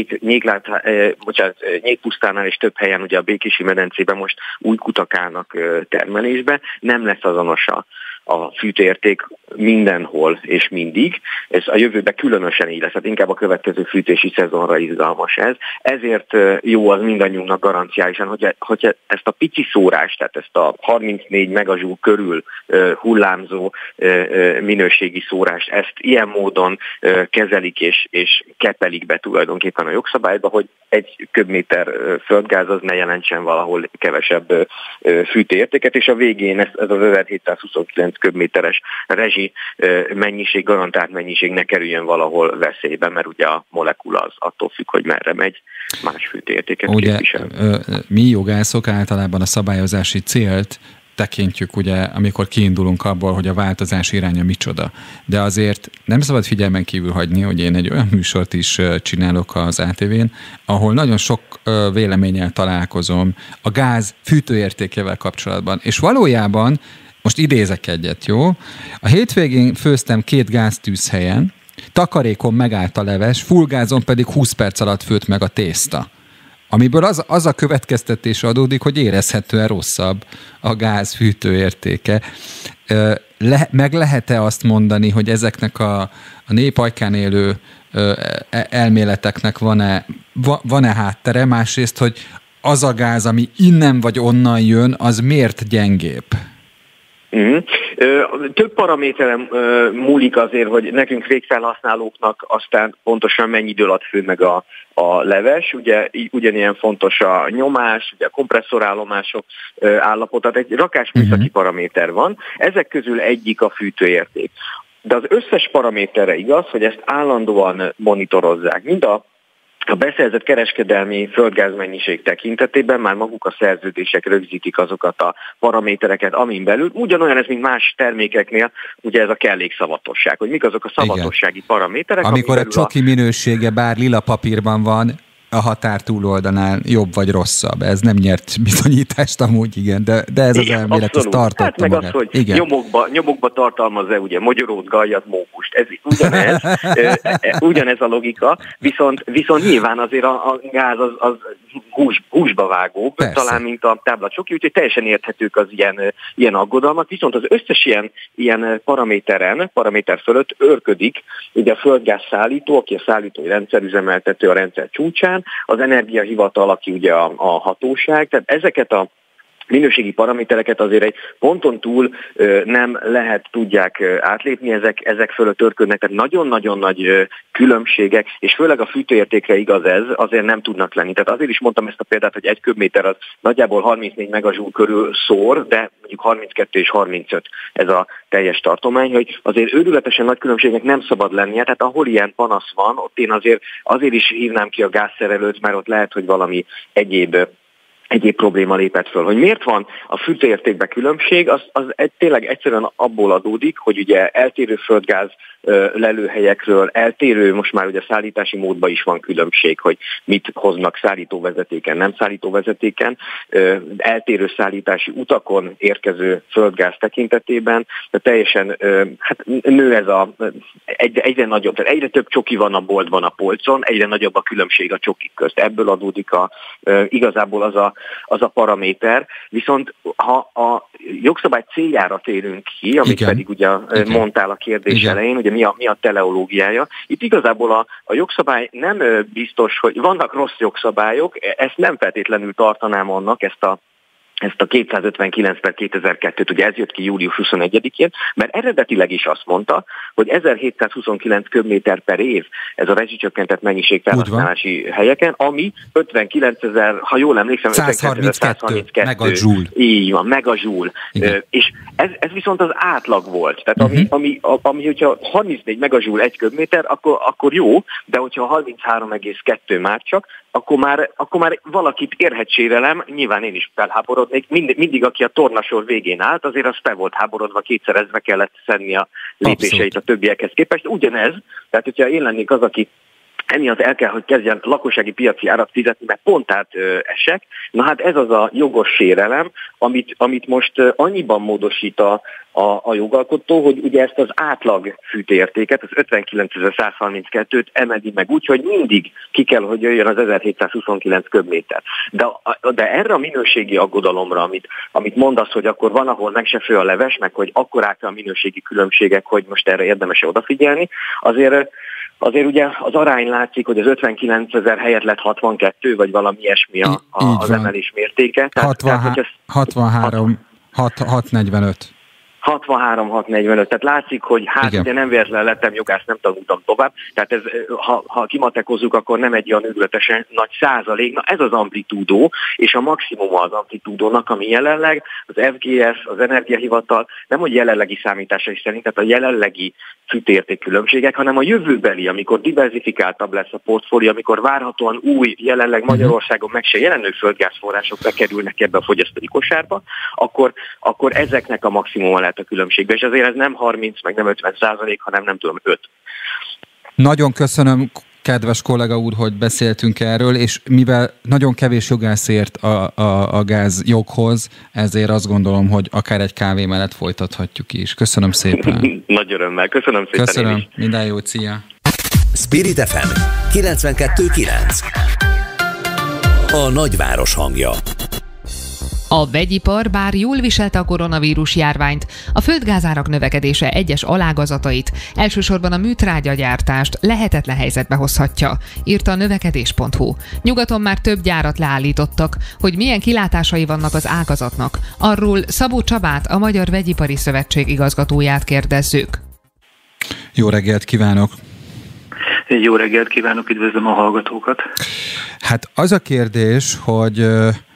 Nyékpusztánál és több helyen ugye a Békési medencében most új kutak állnak termelésbe, nem lesz azonos a fűtőérték mindenhol és mindig. Ez a jövőben különösen így lesz, hát inkább a következő fűtési szezonra izgalmas ez. Ezért jó az mindannyiunknak garanciálisan, hogyha ezt a pici szórást, tehát ezt a 34 megajoule körül hullámzó minőségi szórást, ezt ilyen módon kezelik és kepelik be tulajdonképpen a jogszabályba, hogy egy köbméter földgáz az ne jelentsen valahol kevesebb fűtőértéket, és a végén ez az 1729 köbméteres rezsi mennyiség, garantált mennyiség ne kerüljön valahol veszélybe, mert ugye a molekula az attól függ, hogy merre megy, más fűtőértéket képvisel. Mi jogászok általában a szabályozási célt tekintjük, ugye, amikor kiindulunk abból, hogy a változás iránya micsoda. De azért nem szabad figyelmen kívül hagyni, hogy én egy olyan műsort is csinálok az ATV-n, ahol nagyon sok véleménnyel találkozom a gáz fűtőértékével kapcsolatban. És valójában, most idézek egyet, jó? A hétvégén főztem 2 gáztűzhelyen, takarékon megállt a leves, fullgázon pedig 20 perc alatt főtt meg a tészta. Amiből az a következtetés adódik, hogy érezhetően rosszabb a gáz fűtőértéke. Meg lehet-e azt mondani, hogy ezeknek a népajkán élő elméleteknek van-e háttere? Másrészt, hogy az a gáz, ami innen vagy onnan jön, az miért gyengébb? Több paraméteren múlik azért, hogy nekünk végfelhasználóknak aztán pontosan mennyi idő alatt fő meg a leves, ugye ugyanilyen fontos a nyomás, ugye a kompresszorállomások állapota, tehát egy rakás műszaki paraméter van, ezek közül egyik a fűtőérték. De az összes paraméterre igaz, hogy ezt állandóan monitorozzák. Mind a beszerzett kereskedelmi földgázmennyiség tekintetében már maguk a szerződések rögzítik azokat a paramétereket, amin belül. Ugyanolyan ez, mint más termékeknél, ugye ez a kellékszavatosság, hogy mik azok a szavatossági paraméterek. Amikor a csoki minősége bár lila papírban van, a határ túloldalán jobb vagy rosszabb. Ez nem nyert bizonyítást amúgy, igen, de ez igen, az elmélet, az tartotta hát meg magát. Az, hogy nyomokba tartalmaz-e ugye mogyorót, gallyat, mókust. Ez ugyanez a logika, viszont nyilván azért a gáz az húsba vágóbb, talán mint a tábla csoki, úgyhogy teljesen érthetők az ilyen aggodalmak, viszont az összes ilyen paraméter fölött őrködik ugye a földgázszállító, aki a szállítói rendszerüzemeltető a rendszer csúcsán, az energiahivatal, aki ugye a hatóság, tehát ezeket a minőségi paramétereket azért egy ponton túl nem tudják átlépni, ezek fölött őrködnek, tehát nagyon-nagyon nagy különbségek, és főleg a fűtőértékre igaz ez, azért nem tudnak lenni. Tehát azért is mondtam ezt a példát, hogy 1 köbméter az nagyjából 34 megajoule körül szór, de mondjuk 32 és 35 ez a teljes tartomány, hogy azért őrületesen nagy különbségnek nem szabad lennie, tehát ahol ilyen panasz van, ott én azért is hívnám ki a gázszerelőt, mert ott lehet, hogy valami egyéb probléma lépett föl. Hogy miért van a fűtőértékben különbség, az tényleg egyszerűen abból adódik, hogy ugye eltérő földgáz lelőhelyekről, eltérő, most már ugye szállítási módban is van különbség, hogy mit hoznak szállítóvezetéken, nem szállítóvezetéken, eltérő szállítási utakon érkező földgáz tekintetében, de teljesen nő ez egyre nagyobb, tehát egyre több csoki van a boltban, a polcon, egyre nagyobb a különbség a csokik közt. Ebből adódik igazából az a paraméter, viszont ha a jogszabály céljára térünk ki, amit igen, pedig ugye mondtál a kérdés igen. elején, ugye mi a teleológiája. Itt igazából a jogszabály nem biztos, hogy vannak rossz jogszabályok, ezt nem feltétlenül tartanám annak, ezt a 259/2002-t, ugye ez jött ki július 21-én, mert eredetileg is azt mondta, hogy 1729 köbméter per év ez a rezsicsökkentett mennyiség felhasználási helyeken, ami 59.000, ha jól emlékszem, 132 megajoule. Így van, megajoule. És ez viszont az átlag volt. Tehát ami hogyha 34 megajoule 1 köbméter, akkor jó, de hogyha 33,2 már csak, akkor már valakit érhet sérelem, nyilván én is felháborodnék, mindig aki a tornasor végén állt, azért az fel volt háborodva, kétszerezve kellett szedni a lépéseit a többiekhez képest. Ugyanez, tehát hogyha én lennék az, aki emiatt el kell, hogy kezdjen lakossági piaci árat fizetni, mert pont esek. Na hát ez az a jogos sérelem, amit most annyiban módosít a jogalkotó, hogy ugye ezt az átlag fűtőértéket, az 59.132-t emeli meg úgy, hogy mindig ki kell, hogy jöjjön az 1729 köbméter. De erre a minőségi aggodalomra, amit mondasz, hogy akkor van, ahol meg se fő a leves, meg hogy akkorák a minőségi különbségek, hogy most erre érdemes odafigyelni, azért ugye az arány látszik, hogy az 59.000 helyett lett 62, vagy valami ilyesmi az emelés mértéke. 645. 63-645, tehát látszik, hogy ugye nem véletlen lettem jogász, nem tanultam tovább, tehát ez, ha kimatekozzuk, akkor nem egy olyan őrületesen nagy százalék. Na ez az amplitúdó, és a maximum az amplitúdónak, ami jelenleg az FGS, az Energiahivatal, nem hogy jelenlegi számításai szerint, tehát a jelenlegi fűtőérték különbségek, hanem a jövőbeli, amikor diversifikáltabb lesz a portfólió, amikor várhatóan új, jelenleg Magyarországon meg se jelenő földgázforrások bekerülnek ebbe a fogyasztói kosárba, akkor ezeknek a maximuma lehet a különbségben, és azért ez nem 30, meg nem 50%, hanem nem tudom, 5. Nagyon köszönöm, kedves kollega úr, hogy beszéltünk erről, és mivel nagyon kevés jogász ért a gázjoghoz, ezért azt gondolom, hogy akár egy kávé mellett folytathatjuk is. Köszönöm szépen. Nagy örömmel. Köszönöm szépen. Köszönöm. Minden jót, szia. Spirit FM 92.9. A nagyváros hangja. A vegyipar bár jól viselte a koronavírus járványt, a földgázárak növekedése egyes alágazatait, elsősorban a műtrágyagyártást lehetetlen helyzetbe hozhatja, írta a növekedés.hu. Nyugaton már több gyárat leállítottak, hogy milyen kilátásai vannak az ágazatnak. Arról Szabó Csabát, a Magyar Vegyipari Szövetség igazgatóját kérdezzük. Jó reggelt kívánok! Jó reggelt kívánok, üdvözlöm a hallgatókat! Hát az a kérdés, hogy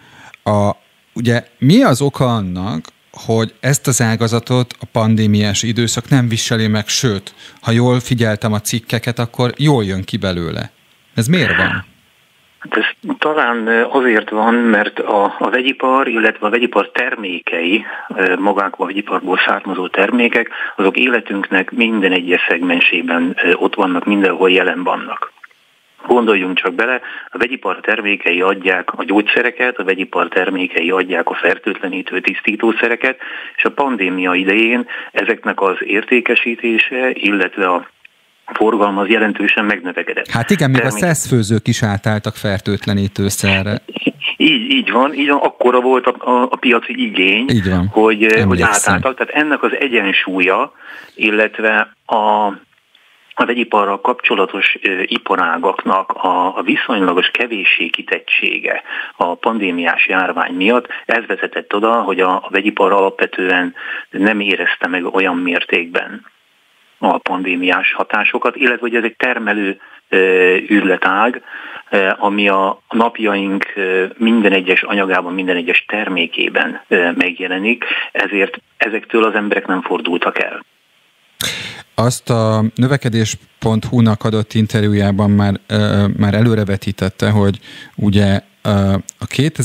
ugye mi az oka annak, hogy ezt az ágazatot a pandémiás időszak nem viseli meg, sőt, ha jól figyeltem a cikkeket, akkor jól jön ki belőle. Ez miért van? Hát ez talán azért van, mert a vegyipar, illetve a vegyipar termékei, magák a vegyiparból származó termékek, azok életünknek minden egyes szegmensében ott vannak, mindenhol jelen vannak. Gondoljunk csak bele, a vegyipar termékei adják a gyógyszereket, a vegyipar termékei adják a fertőtlenítő tisztítószereket, és a pandémia idején ezeknek az értékesítése, illetve a forgalma az jelentősen megnövekedett. Hát igen, még a szeszfőzők is átálltak fertőtlenítőszerre. Így van, akkora volt a piaci igény, hogy átálltak. Tehát ennek az egyensúlya, illetve a vegyiparral kapcsolatos iparágaknak a viszonylagos kevéssé kitettsége a pandémiás járvány miatt, ez vezetett oda, hogy a vegyipar alapvetően nem érezte meg olyan mértékben a pandémiás hatásokat, illetve hogy ez egy termelő üzletág, ami a napjaink minden egyes anyagában, minden egyes termékében megjelenik, ezért ezektől az emberek nem fordultak el. Azt a növekedés.hu-nak adott interjújában már előrevetítette, hogy ugye a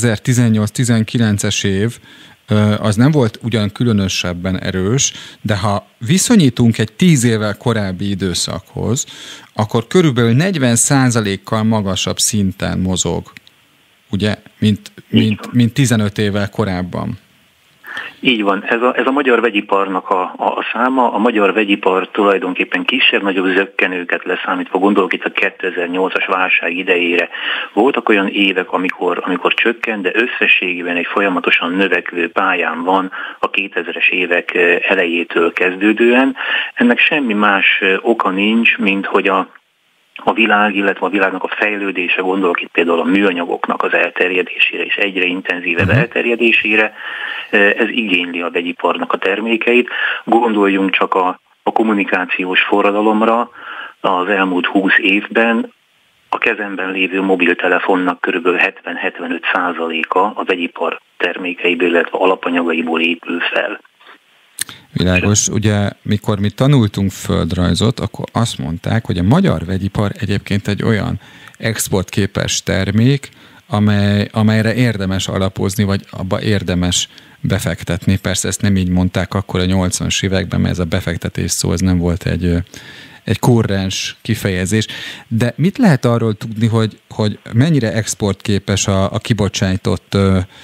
2018-19-es év az nem volt ugyan különösebben erős, de ha viszonyítunk egy 10 évvel korábbi időszakhoz, akkor körülbelül 40%-kal magasabb szinten mozog, ugye, mint 15 évvel korábban. Így van, ez a magyar vegyiparnak a száma, a magyar vegyipar tulajdonképpen kisebb-nagyobb zökkenőket leszámítva, gondolok itt a 2008-as válság idejére. Voltak olyan évek, amikor csökkent, de összességében egy folyamatosan növekvő pályán van a 2000-es évek elejétől kezdődően. Ennek semmi más oka nincs, mint hogy a világ, illetve a világnak a fejlődése, gondolok itt például a műanyagoknak az elterjedésére és egyre intenzívebb elterjedésére, ez igényli a vegyiparnak a termékeit. Gondoljunk csak a kommunikációs forradalomra, az elmúlt 20 évben a kezemben lévő mobiltelefonnak kb. 70-75%-a a vegyipar termékeiből, illetve alapanyagaiból épül fel. Világos, ugye mikor mi tanultunk földrajzot, akkor azt mondták, hogy a magyar vegyipar egyébként egy olyan exportképes termék, amelyre érdemes alapozni, vagy abba érdemes befektetni. Persze ezt nem így mondták akkor a 80-as években, mert ez a befektetés szó, ez nem volt egy kurrens kifejezés. De mit lehet arról tudni, hogy mennyire exportképes a kibocsájtott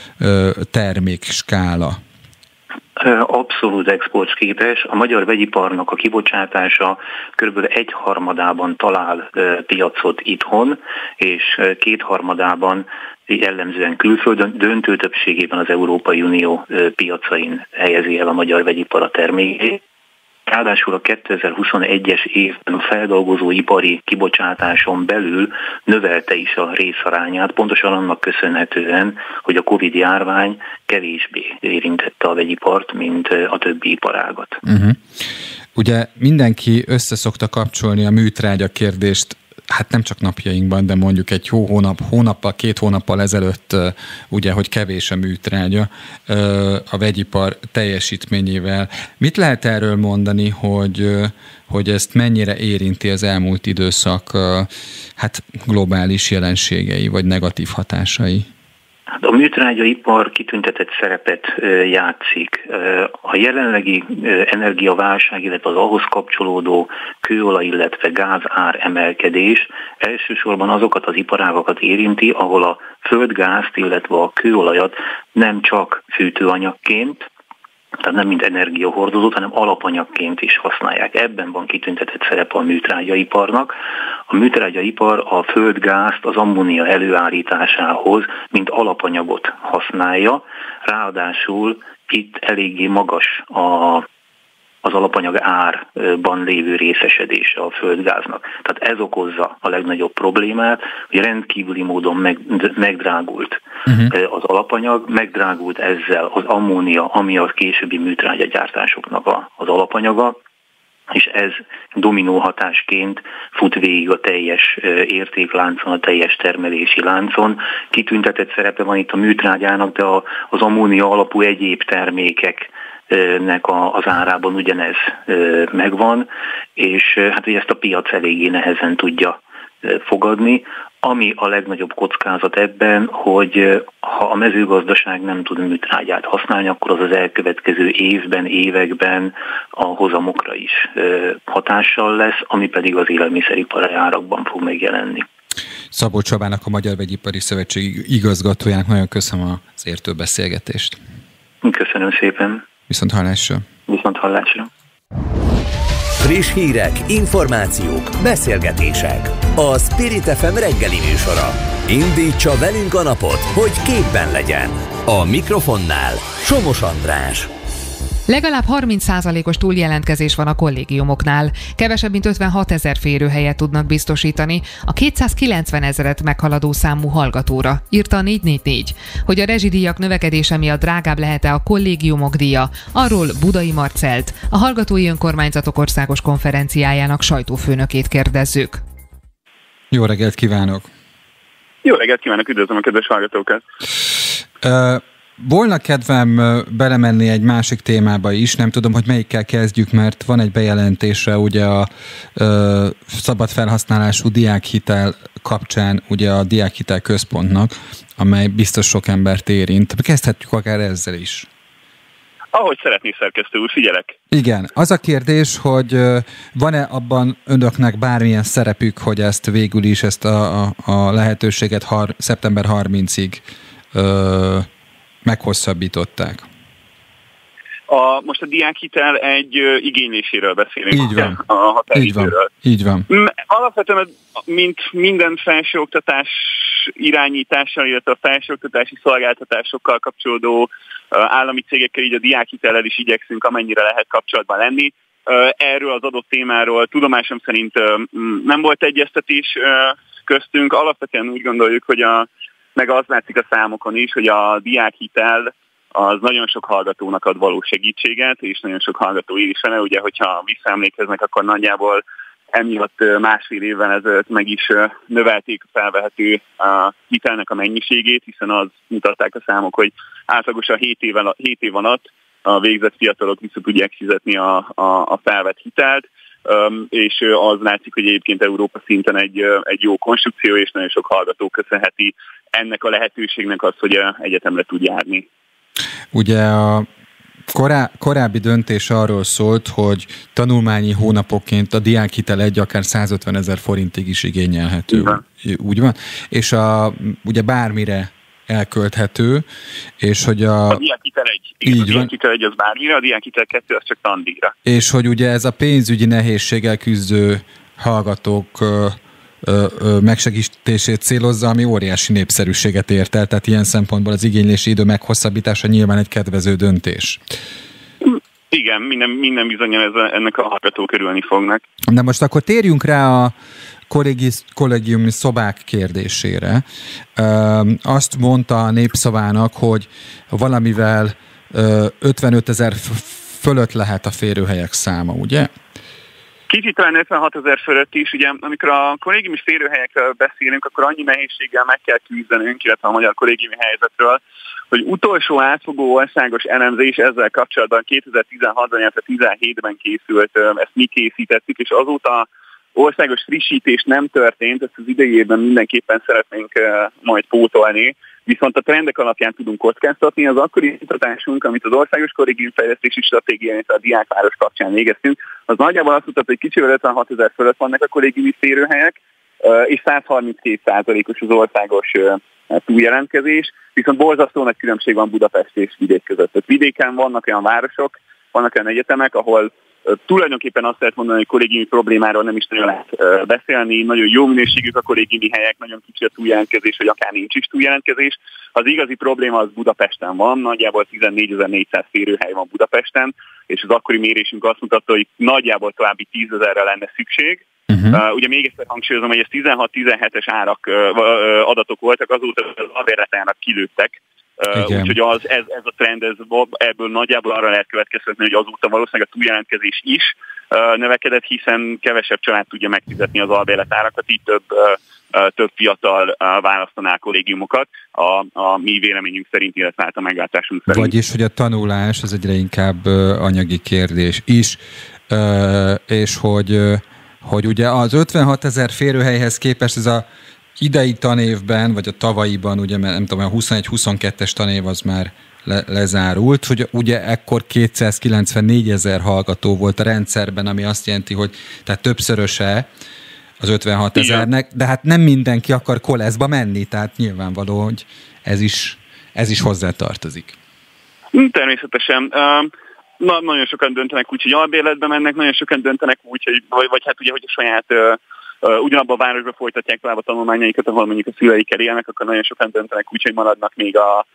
termékskála? Abszolút exportképes. A magyar vegyiparnak a kibocsátása kb. 1/3 talál piacot itthon, és 2/3 jellemzően külföldön, döntő többségében az Európai Unió piacain helyezi el a magyar vegyipar a termékét. Ráadásul a 2021-es évben a feldolgozóipari kibocsátáson belül növelte is a részarányát, pontosan annak köszönhetően, hogy a Covid-járvány kevésbé érintette a vegyipart, mint a többi iparágat. Ugye mindenki összeszokta kapcsolni a műtrágya kérdést, hát nem csak napjainkban, de mondjuk egy hónappal, 2 hónappal ezelőtt, ugye, hogy kevés a műtrágya a vegyipar teljesítményével. Mit lehet erről mondani, hogy ezt mennyire érinti az elmúlt időszak globális jelenségei, vagy negatív hatásai? Hát a műtrágyaipar kitüntetett szerepet játszik. A jelenlegi energiaválság, illetve az ahhoz kapcsolódó kőolaj, illetve gázár emelkedés elsősorban azokat az iparágakat érinti, ahol a földgázt, illetve a kőolajat nem csak fűtőanyagként, tehát nem mint energiahordozót, hanem alapanyagként is használják. Ebben van kitüntetett szerepe a műtrágyaiparnak. A műtrágyaipar a földgázt az ammónia előállításához, mint alapanyagot használja. Ráadásul itt eléggé magas az alapanyag árban lévő részesedése a földgáznak. Tehát ez okozza a legnagyobb problémát, hogy rendkívüli módon megdrágult az alapanyag, megdrágult ezzel az ammónia, ami a későbbi műtrágyagyártásoknak az alapanyaga, és ez dominó hatásként fut végig a teljes értékláncon, a teljes termelési láncon. Kitüntetett szerepe van itt a műtrágyának, de az ammónia alapú egyéb termékeknek az árában ugyanez megvan, és hát ugye ezt a piac eléggé nehezen tudja fogadni. Ami a legnagyobb kockázat ebben, hogy ha a mezőgazdaság nem tud műtrágyát használni, akkor az elkövetkező évben, években a hozamokra is hatással lesz, ami pedig az élelmiszeripari árakban fog megjelenni. Szabó Csabának, a Magyar Vegyipari Szövetség igazgatójának nagyon köszönöm az értő beszélgetést. Köszönöm szépen. Viszont hallásra. Viszont hallásra. Friss hírek, információk, beszélgetések. A Spirit FM reggeli műsora. Indítsa velünk a napot, hogy képben legyen. A mikrofonnál Somos András. Legalább 30%-os túljelentkezés van a kollégiumoknál. Kevesebb mint 56 000 férőhelyet tudnak biztosítani a 290 000-et meghaladó számú hallgatóra, írta a 444. Hogy a rezsidíjak növekedése miatt drágább lehet-e a kollégiumok díja, arról Budai Marcelt, a Hallgatói Önkormányzatok Országos Konferenciájának sajtófőnökét kérdezzük. Jó reggelt kívánok! Jó reggelt kívánok, üdvözlöm a kedves hallgatókat! Volna kedvem belemenni egy másik témába is, nem tudom, hogy melyikkel kezdjük, mert van egy bejelentése ugye a szabad felhasználású diákhitel kapcsán, ugye a Diákhitel Központnak, amely biztos sok embert érint. Kezdhetjük akár ezzel is. Ahogy szeretné, szerkesztő úr, figyelek. Igen, az a kérdés, hogy van-e abban önöknek bármilyen szerepük, hogy ezt végül is, ezt a lehetőséget szeptember 30-ig meghosszabbították? Most a diákhitel egy igényléséről beszélünk. Így van. A határidőről. Így van. Alapvetően, mint minden felsőoktatás irányítással, illetve a felsőoktatási szolgáltatásokkal kapcsolódó állami cégekkel, így a diákhitellel is igyekszünk amennyire lehet kapcsolatban lenni. Erről az adott témáról tudomásom szerint nem volt egyeztetés köztünk. Alapvetően úgy gondoljuk, hogy meg az látszik a számokon is, hogy a diákhitel az nagyon sok hallgatónak ad való segítséget, és nagyon sok hallgató ér is vele. Ugye, hogyha visszaemlékeznek, akkor nagyjából emiatt 1,5 évvel ezelőtt meg is növelték a felvehető hitelnek a mennyiségét, hiszen az mutatták a számok, hogy átlagosan 7 év alatt a végzett fiatalok vissza tudják fizetni a felvett hitelt, és az látszik, hogy egyébként Európa szinten egy jó konstrukció, és nagyon sok hallgató köszönheti ennek a lehetőségnek az, hogy egyetemre tud járni. Ugye korábbi döntés arról szólt, hogy tanulmányi hónapokként a diákhitel akár 150 000 forintig is igényelhető. Igen. Úgy van? És ugye bármire elkölthető, és hogy a diákhitel 1. Igen, a diákhitel 1 az bármire, a diákhitel 2 az csak tandíjra. És hogy ugye ez a pénzügyi nehézséggel küzdő hallgatók megsegítését célozza, ami óriási népszerűséget ért el, tehát ilyen szempontból az igénylési idő meghosszabbítása nyilván egy kedvező döntés. Igen, minden bizonnyal ennek a hallgatók örülni fognak. De most akkor térjünk rá a kollégiumi szobák kérdésére. Azt mondta a Népszavának, hogy valamivel 55 000 fölött lehet a férőhelyek száma, ugye? Kicsit talán 56 000 fölött is, ugye amikor a kollégiumi férőhelyekről beszélünk, akkor annyi nehézséggel meg kell küzdenünk, illetve a magyar kollégiumi helyzetről, hogy utolsó átfogó országos elemzés ezzel kapcsolatban 2016-ban, illetve 2017-ben készült, ezt mi készítettük, és azóta országos frissítés nem történt, ezt az idejében mindenképpen szeretnénk majd pótolni, viszont a trendek alapján tudunk kockáztatni. Az akkori kutatásunk, amit az Országos Kollégiumfejlesztési Stratégia, illetve a diákváros kapcsán végeztünk, az nagyjából azt mutatta, hogy kicsivel 56 000 fölött vannak a kollégiumi férőhelyek, és 132%-os az országos túljelentkezés, viszont borzasztó nagy különbség van Budapest és vidék között. Tehát vidéken vannak olyan városok, vannak olyan egyetemek, ahol tulajdonképpen azt lehet mondani, hogy kollégiumi problémáról nem is nagyon lehet beszélni, nagyon jó minőségűek a kollégiumi helyek, nagyon kicsi a túljelentkezés, vagy akár nincs is túljelentkezés. Az igazi probléma az Budapesten van, nagyjából 14.400 férőhely van Budapesten, és az akkori mérésünk azt mutatta, hogy nagyjából további 10 000-re lenne szükség. Ugye még egyszer hangsúlyozom, hogy ez 16-17-es adatok voltak, azóta az albérletárak kilőttek. Úgyhogy ez a trend, ebből nagyjából arra lehet következtetni, hogy azóta valószínűleg a túljelentkezés is növekedett, hiszen kevesebb család tudja megfizetni az albérletárakat, így több fiatal választaná a kollégiumokat, a mi véleményünk szerint, illetve hát a meglátásunk szerint. Vagyis, hogy a tanulás az egyre inkább anyagi kérdés is, és hogy ugye az 56 000 férőhelyhez képest ez a idei tanévben, vagy a tavalyiban, ugye, mert nem tudom, a 21-22-es tanév az már lezárult, hogy ugye ekkor 294 000 hallgató volt a rendszerben, ami azt jelenti, hogy tehát többszöröse az 56 000-nek, de hát nem mindenki akar koleszba menni, tehát nyilvánvaló, hogy ez is hozzátartozik. Természetesen. Nagyon sokan döntenek úgy, hogy albérletbe mennek, nagyon sokan döntenek úgy, hogy, vagy hát ugye, hogy a saját ugyanabban a városban folytatják tovább a tanulmányaikat, ahol mondjuk a szüleikkel élnek, akkor nagyon sokan döntenek úgy, hogy maradnak még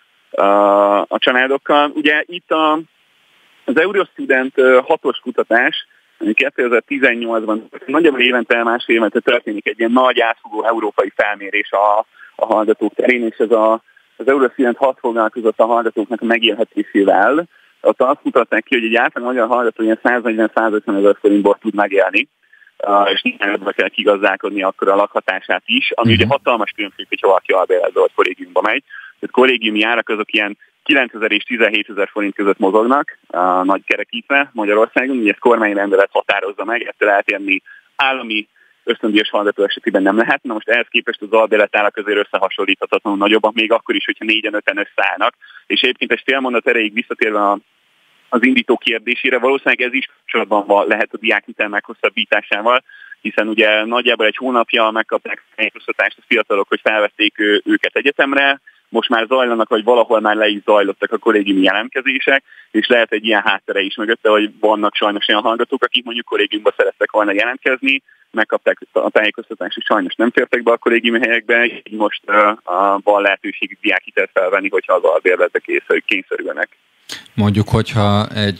a családokkal. Ugye itt az Eurostudent 6-os kutatás, 2018-ban nagyjából évente, másfél évente történik egy ilyen nagy átfogó európai felmérés a hallgatók terén, és ez az Eurostudent 6 foglalkozott a hallgatóknak a megélhetésével. Ott azt mutatták ki, hogy egy átlag magyar hallgató ilyen 140-150 000 forintból tud megélni, és nyilván kell kigazdálkodni akkor a lakhatását is, ami ugye hatalmas különbség, hogyha valaki albérletbe vagy kollégiumba megy. Tehát kollégiumi árak azok ilyen 9 000 és 17 000 forint között mozognak, nagy kerekítve Magyarországon, ugye ezt kormányrendelet határozza meg, ettől eltérni állami ösztöndíjas hallgató esetében nem lehet. Na most ehhez képest az albérletárak azért összehasonlíthatatlanul nagyobbak, még akkor is, hogyha 4-5-en összeállnak. És egyébként egy fél mondat erejéig visszatérve az indító kérdésére, valószínűleg ez is kapcsolatban lehet a diákhitel meghosszabbításával, hiszen ugye nagyjából egy hónapja megkapták a tájékoztatást a fiatalok, hogy felvették őket egyetemre, most már zajlanak, vagy valahol már le is zajlottak a kollégiumi jelentkezések, és lehet egy ilyen háttere is mögötte, hogy vannak sajnos olyan hallgatók, akik mondjuk kollégiumba szerettek volna jelentkezni, megkapták a tájékoztatást, és sajnos nem fértek be a kollégiumi helyekbe, így most van lehetőség diákhitelt felvenni, hogyha az albérletbe kényszerülnek. Mondjuk, hogyha egy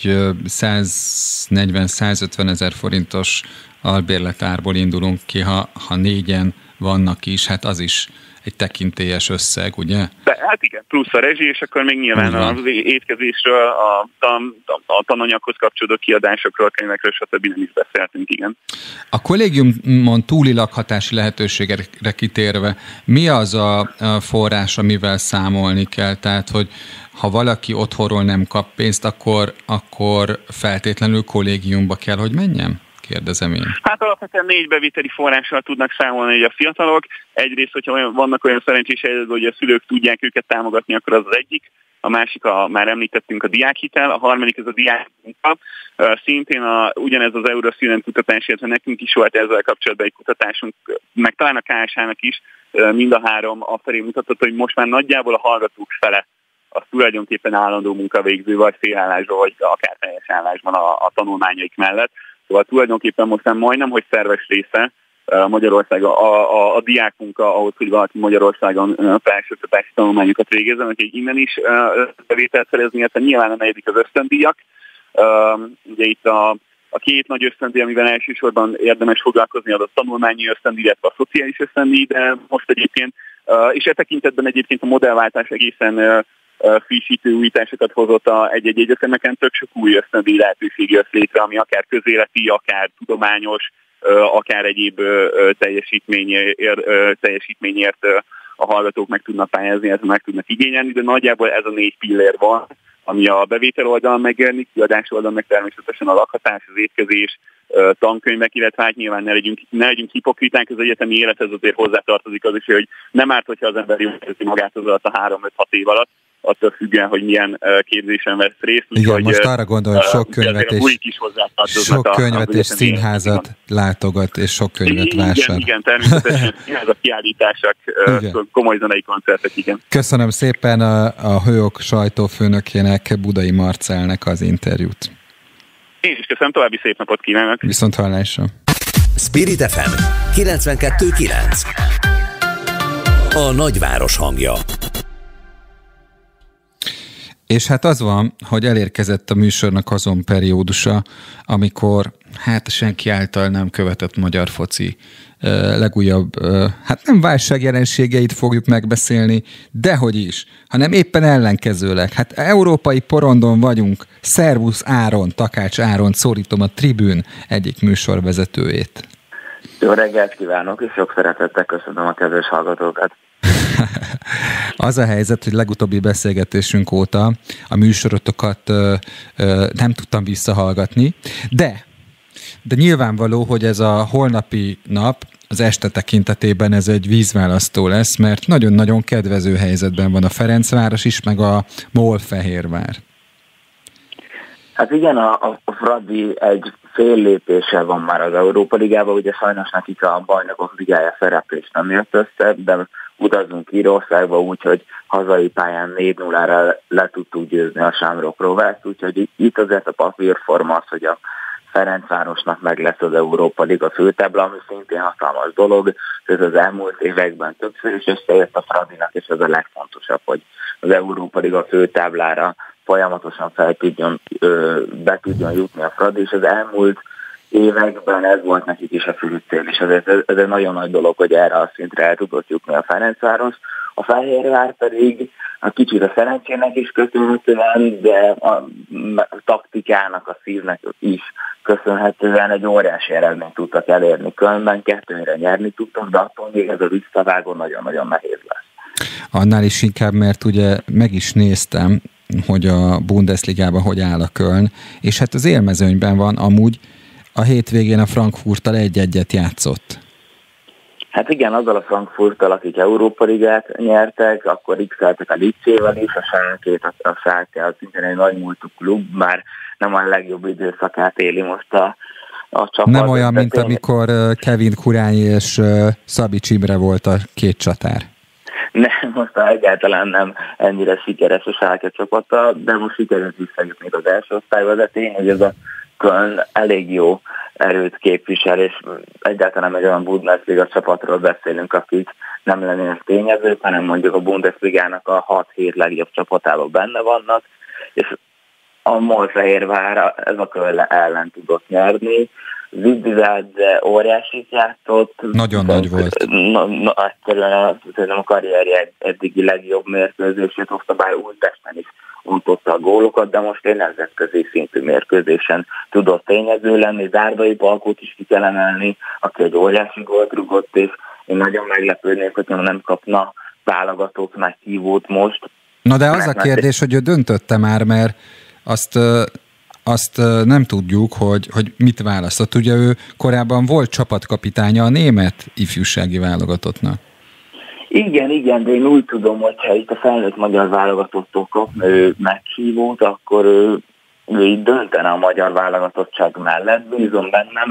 140-150 000 forintos albérletárból indulunk ki, ha 4-en vannak is, hát az is egy tekintélyes összeg, ugye? De, hát igen, plusz a rezsi, és akkor még nyilván az étkezésről, a tananyaghoz kapcsolódó kiadásokról, könyvekről, stb. Nem is beszéltünk, igen. A kollégiumon túli lakhatási lehetőségekre kitérve, mi az a forrás, amivel számolni kell? Tehát, hogy ha valaki otthonról nem kap pénzt, akkor feltétlenül kollégiumba kell, hogy menjen? Kérdezem én. Hát alapvetően 4 beviteli forrással tudnak számolni, hogy a fiatalok. Egyrészt, hogyha vannak olyan szerencsés helyzetben, hogy a szülők tudják őket támogatni, akkor az egyik a másik már említettünk a diákhitel, a harmadik ez a diákmunka. Szintén ugyanez az Eurostudent kutatás, illetve nekünk is volt ezzel kapcsolatban egy kutatásunk, meg talán a KSH-nak is, mind a három afelé mutatott, hogy most már nagyjából a hallgatók fele az tulajdonképpen állandó munkavégző, vagy félállásban, vagy akár teljes állásban a tanulmányaik mellett. Szóval tulajdonképpen most már majdnem, hogy szerves része Magyarország a diákmunka ahhoz, hogy valaki Magyarországon felsőoktatási tanulmányokat végezzen, hogy innen is bevételt szerezni, illetve nyilván a negyedik az ösztöndíjak. Ugye itt a két nagy ösztöndíj, amivel elsősorban érdemes foglalkozni, az a tanulmányi ösztöndíj, illetve a szociális ösztöndíj, de most egyébként, és e tekintetben egyébként a modellváltás egészen frissítő újításokat hozott egy-egy egyetemeken, tök sok új ösztöndíj lehetőség jött létre, ami akár közéleti, akár tudományos, akár egyéb teljesítményért a hallgatók meg tudnak pályázni, ezt meg tudnak igényelni, de nagyjából ez a 4 pillér van, ami a bevétel oldalon megjelenik, kiadás oldalon meg természetesen a lakhatás, az étkezés, tankönyvek, illetve hát nyilván ne legyünk hipokriták, az egyetemi élethez azért hozzátartozik az is, hogy nem árt, hogyha az ember jól érzi magát az alatt a 3-5-6 év alatt, attól függően, hogy milyen képzésen vesz részt. Igen, most arra gondolom, hogy sok könyvet és színházat látogat, és sok könyvet vásár. Igen, természetesen színházak, kiállítások, komoly zenei koncertek, igen. Köszönöm szépen a Hőok sajtófőnökének, Budai Marcellnek az interjút. Én is köszönöm, további szép napot kívánok. Viszont hallásra. Spirit FM 92.9. A nagyváros hangja. És hát az van, hogy elérkezett a műsornak azon periódusa, amikor hát senki által nem követett magyar foci legújabb, hát nem válságjelenségeit fogjuk megbeszélni, dehogy is, hanem éppen ellenkezőleg. Hát európai porondon vagyunk, szervusz Áron, Takács Áron, szólítom a Tribűn egyik műsorvezetőjét. Jó reggelt kívánok, és sok szeretettel köszönöm a kedves hallgatókat. Az a helyzet, hogy legutóbbi beszélgetésünk óta a műsorotokat nem tudtam visszahallgatni, de nyilvánvaló, hogy ez a holnapi nap az este tekintetében ez egy vízválasztó lesz, mert nagyon-nagyon kedvező helyzetben van a Ferencváros is, meg a MOL-Fehérvár. Hát igen, a Fradi egy fél lépéssel van már az Európa Ligában, ugye sajnos nekik a Bajnokok Ligája szereplés nem jött össze, de utazunk Írországba úgy, hogy hazai pályán 4-0-ra le tudtuk győzni a Shamrock Rovert, úgyhogy itt azért a papírforma az, hogy a Ferencvárosnak meg lesz az Európa Liga főtábla, ami szintén hatalmas dolog, ez az elmúlt években többször is összejött a Fradinak, és ez a legfontosabb, hogy az Európa Liga főtáblára folyamatosan be tudjon jutni a Fradi, és az elmúlt években ez volt nekik is a fő cél, és ez egy nagyon nagy dolog, hogy erre a szintre el tudott jutni a Ferencváros. A Fehérvár pedig a kicsit a szerencsének is köszönhetően, de a taktikának, a szívnek is köszönhetően egy óriási eredményt tudtak elérni Kölnben, 2-re nyerni tudtak, de attól még ez a visszavágó nagyon-nagyon nehéz lesz. Annál is inkább, mert ugye meg is néztem, hogy a Bundesligában hogy áll a Köln, és hát az élmezőnyben van amúgy, a hétvégén a Frankfurttal 1-1 játszott. Hát igen, azzal a Frankfurttal, akik Európa Ligát nyertek, akkor x-eltek a Lipcsével is, a Schalke az szintén egy nagy múltú klub, már nem a legjobb időszakát éli most a csapat. Nem olyan, mint amikor Kevin Kurányi és Szabics Imre volt a két csatár. Nem, most egyáltalán nem ennyire sikeres a Schalke csapata, de most sikerült visszajutni az első osztályba, de tény, hogy ez a Köln elég jó erőt képvisel, és egyáltalán nem egy olyan Bundesliga csapatról beszélünk, akik nem lennének tényezők, hanem mondjuk a Bundesligának a 6-7 legjobb csapatában benne vannak, és a MOL-Fehérvár ez a Köln ellen tudott nyerni. Zidizádze óriásit játszott. Nagyon nagy volt. Egyszerűen a karrierje eddigi legjobb mérkőzését hozta, bár Újpesten is ontotta a gólokat, de most egy nemzetközi szintű mérkőzésen tudott tényező lenni. Zárdai Palkót is ki kell emelni, aki egy óriási gólt rugott, és én nagyon meglepődnék, hogy nem kapna válogatók meghívót most. Na de az a kérdés, hogy ő döntötte már, mert azt nem tudjuk, hogy mit választott. Ugye ő korábban volt csapatkapitánya a német ifjúsági válogatottnak. Igen, de én úgy tudom, hogyha itt a felnőtt magyar válogatottól kapna ő meghívót, akkor ő így döntene a magyar válogatottság mellett. Bízom benne,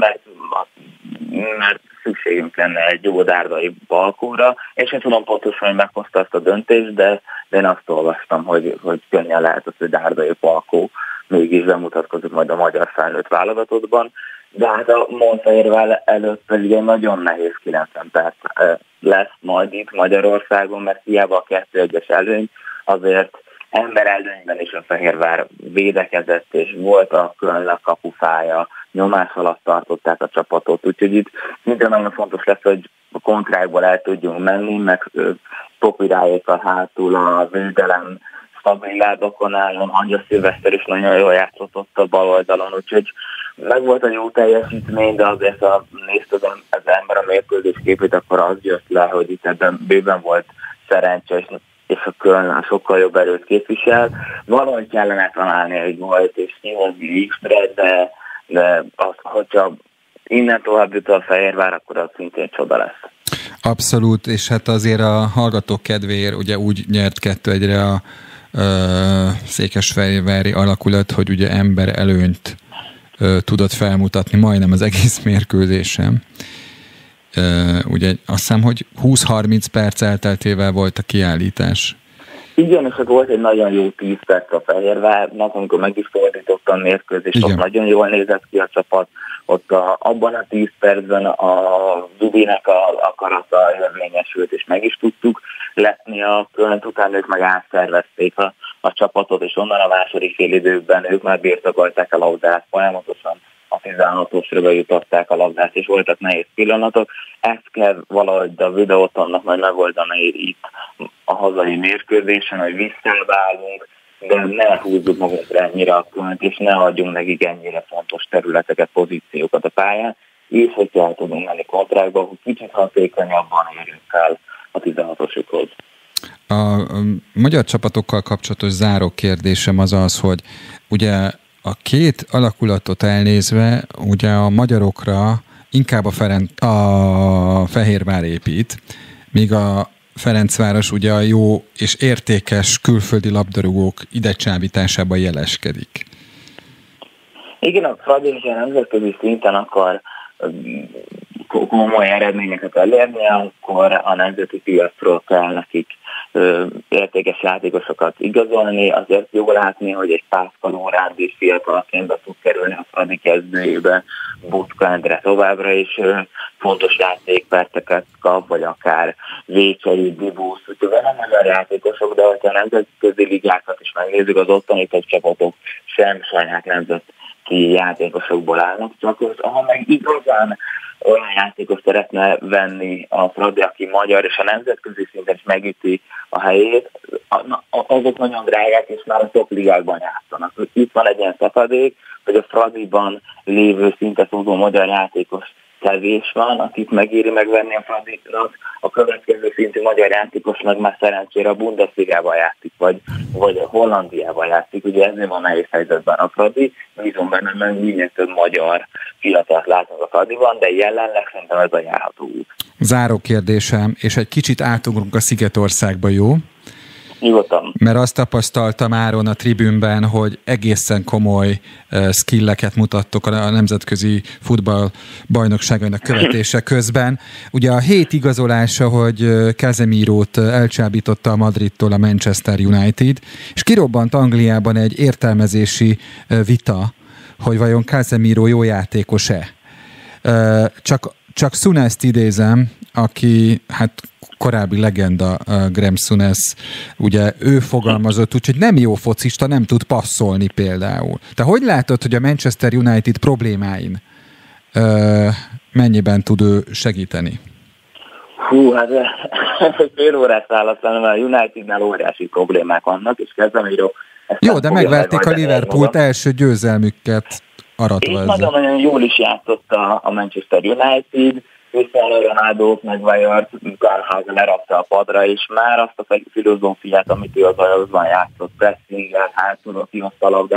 mert szükségünk lenne egy jó dárdai Palkóra, és én tudom pontosan, hogy meghozta ezt a döntést, de én azt olvastam, hogy könnyen lehet az, hogy dárdai Palkó mégis bemutatkozik majd a magyar felnőtt válogatottban, de hát a Monfehérvár előtt pedig egy nagyon nehéz 90 perc lesz majd itt Magyarországon, mert hiába a 2-1-es előny, azért emberelőnyben is a Fehérvár védekezett, és volt a Köln kapufája, nyomás alatt tartották a csapatot, úgyhogy itt minden nagyon fontos lesz, hogy a kontrákból el tudjunk menni, meg Topiráékkal hátul a védelem stabil lábakon állon, Angyal Szilveszter is nagyon jól játszott ott a bal oldalon, úgyhogy meg volt a jó teljesítmény, de azért, ha nézte az ember a mérkőzés képét, akkor az jött le, hogy itt ebben bőven volt szerencse, és a Köln sokkal jobb erőt képvisel. Valahogy kellene találni egy volt, és kihozni X-re, de az, hogyha innen tovább jut a Fehérvár, akkor az szintén csoda lesz. Abszolút, és hát azért a hallgatók kedvéért ugye úgy nyert 2-1-re a székesfehérvári alakulat, hogy ugye ember előnyt tudott felmutatni majdnem az egész mérkőzésen. Ugye azt hiszem, hogy 20-30 perc elteltével volt a kiállítás. Igen, és ott volt egy nagyon jó 10 perc a Fehérvárnak, amikor meg is fordította a mérkőzést, ott nagyon jól nézett ki a csapat, ott abban a 10 percben a Zubinek a akarata érvényesült, és meg is tudtuk letni a Kölnt, utána ők meg átszervezték a csapatot, és onnan a második félidőben ők már birtokolták a labdát, folyamatosan a 16-osra jutották a labdát, és voltak nehéz pillanatok. Ezt kell valahogy a videótonnak majd megoldani itt a hazai mérkőzésen, hogy visszáválunk, de ne húzzuk magunkra ennyire a Kölnt, és ne adjunk nekik ennyire fontos területeket, pozíciókat a pályán, és hogyha el tudunk menni kontrákba, hogy kicsit hatékonyabban érjünk el a 16-osokhoz. A magyar csapatokkal kapcsolatos záró kérdésem az, hogy ugye a két alakulatot elnézve, ugye a magyarokra inkább a Fehérvár épít, míg a Ferencváros ugye a jó és értékes külföldi labdarúgók idecsábításában jeleskedik. Igen, a Fradi is a nemzetközi szinten akar komoly eredményeket elérni, akkor a nemzeti piacról kell nekik értékes játékosokat igazolni. Azért jó látni, hogy egy Pászkal Óránd is fiatalként be tud kerülni a Fradi kezdőjébe, Butka Endre továbbra is fontos játékperceket kap, vagy akár Vécseri, Dibusz, úgyhogy nem magyar játékosok, de hogyha a nemzetközi ligákat is megnézzük, az ottani csapatok sem saját nemzeti játékosokból állnak, csak ha meg igazán olyan játékos szeretne venni a Fradi, aki magyar, és a nemzetközi szinten is megüti a helyét, azok nagyon drágák, és már a top ligákban játszanak. Itt van egy ilyen szakadék, hogy a Fradiban lévő szintet húzó magyar játékos kevés van, akit megéri megvenni a Fradinak, a következő szintű magyar játékos meg már szerencsére a Bundesligában játszik, vagy a Hollandiában játszik, ugye ezért van nehéz helyzetben a Fradi, bízom benne, mert minél több magyar fiatalt látunk a Fradiban, de jelenleg szerintem ez a járható út. Záró kérdésem, és egy kicsit átugrunk a Szigetországba, jó? Nyugodtan. Mert azt tapasztaltam áron a tribünben, hogy egészen komoly skilleket mutattok a nemzetközi futball bajnokságainak követése közben. Ugye a hét igazolása, hogy Casemirót elcsábította a Madridtól a Manchester United, és kirobbant Angliában egy értelmezési vita, hogy vajon Casemiro jó játékos-e. Csak Souness-t idézem, aki hát korábbi legenda, Graham Souness, ugye ő fogalmazott, úgyhogy nem jó focista, nem tud passzolni például. Te hogy látod, hogy a Manchester United problémáin mennyiben tud ő segíteni? Hát fél órás válasz lenne, mert a Unitednál óriási problémák vannak, és Casemiro... Jó, de megverték a Liverpoolt első győzelmüket aratva ezzel. Nagyon-nagyon jól is játszott a Manchester United, Cristiano Ronaldo, Maguire, Karl lerakta a padra, és már azt a filozófiát, amit ő az ajánlóban játszott, pressinggel, hátulról kihozta a labdát,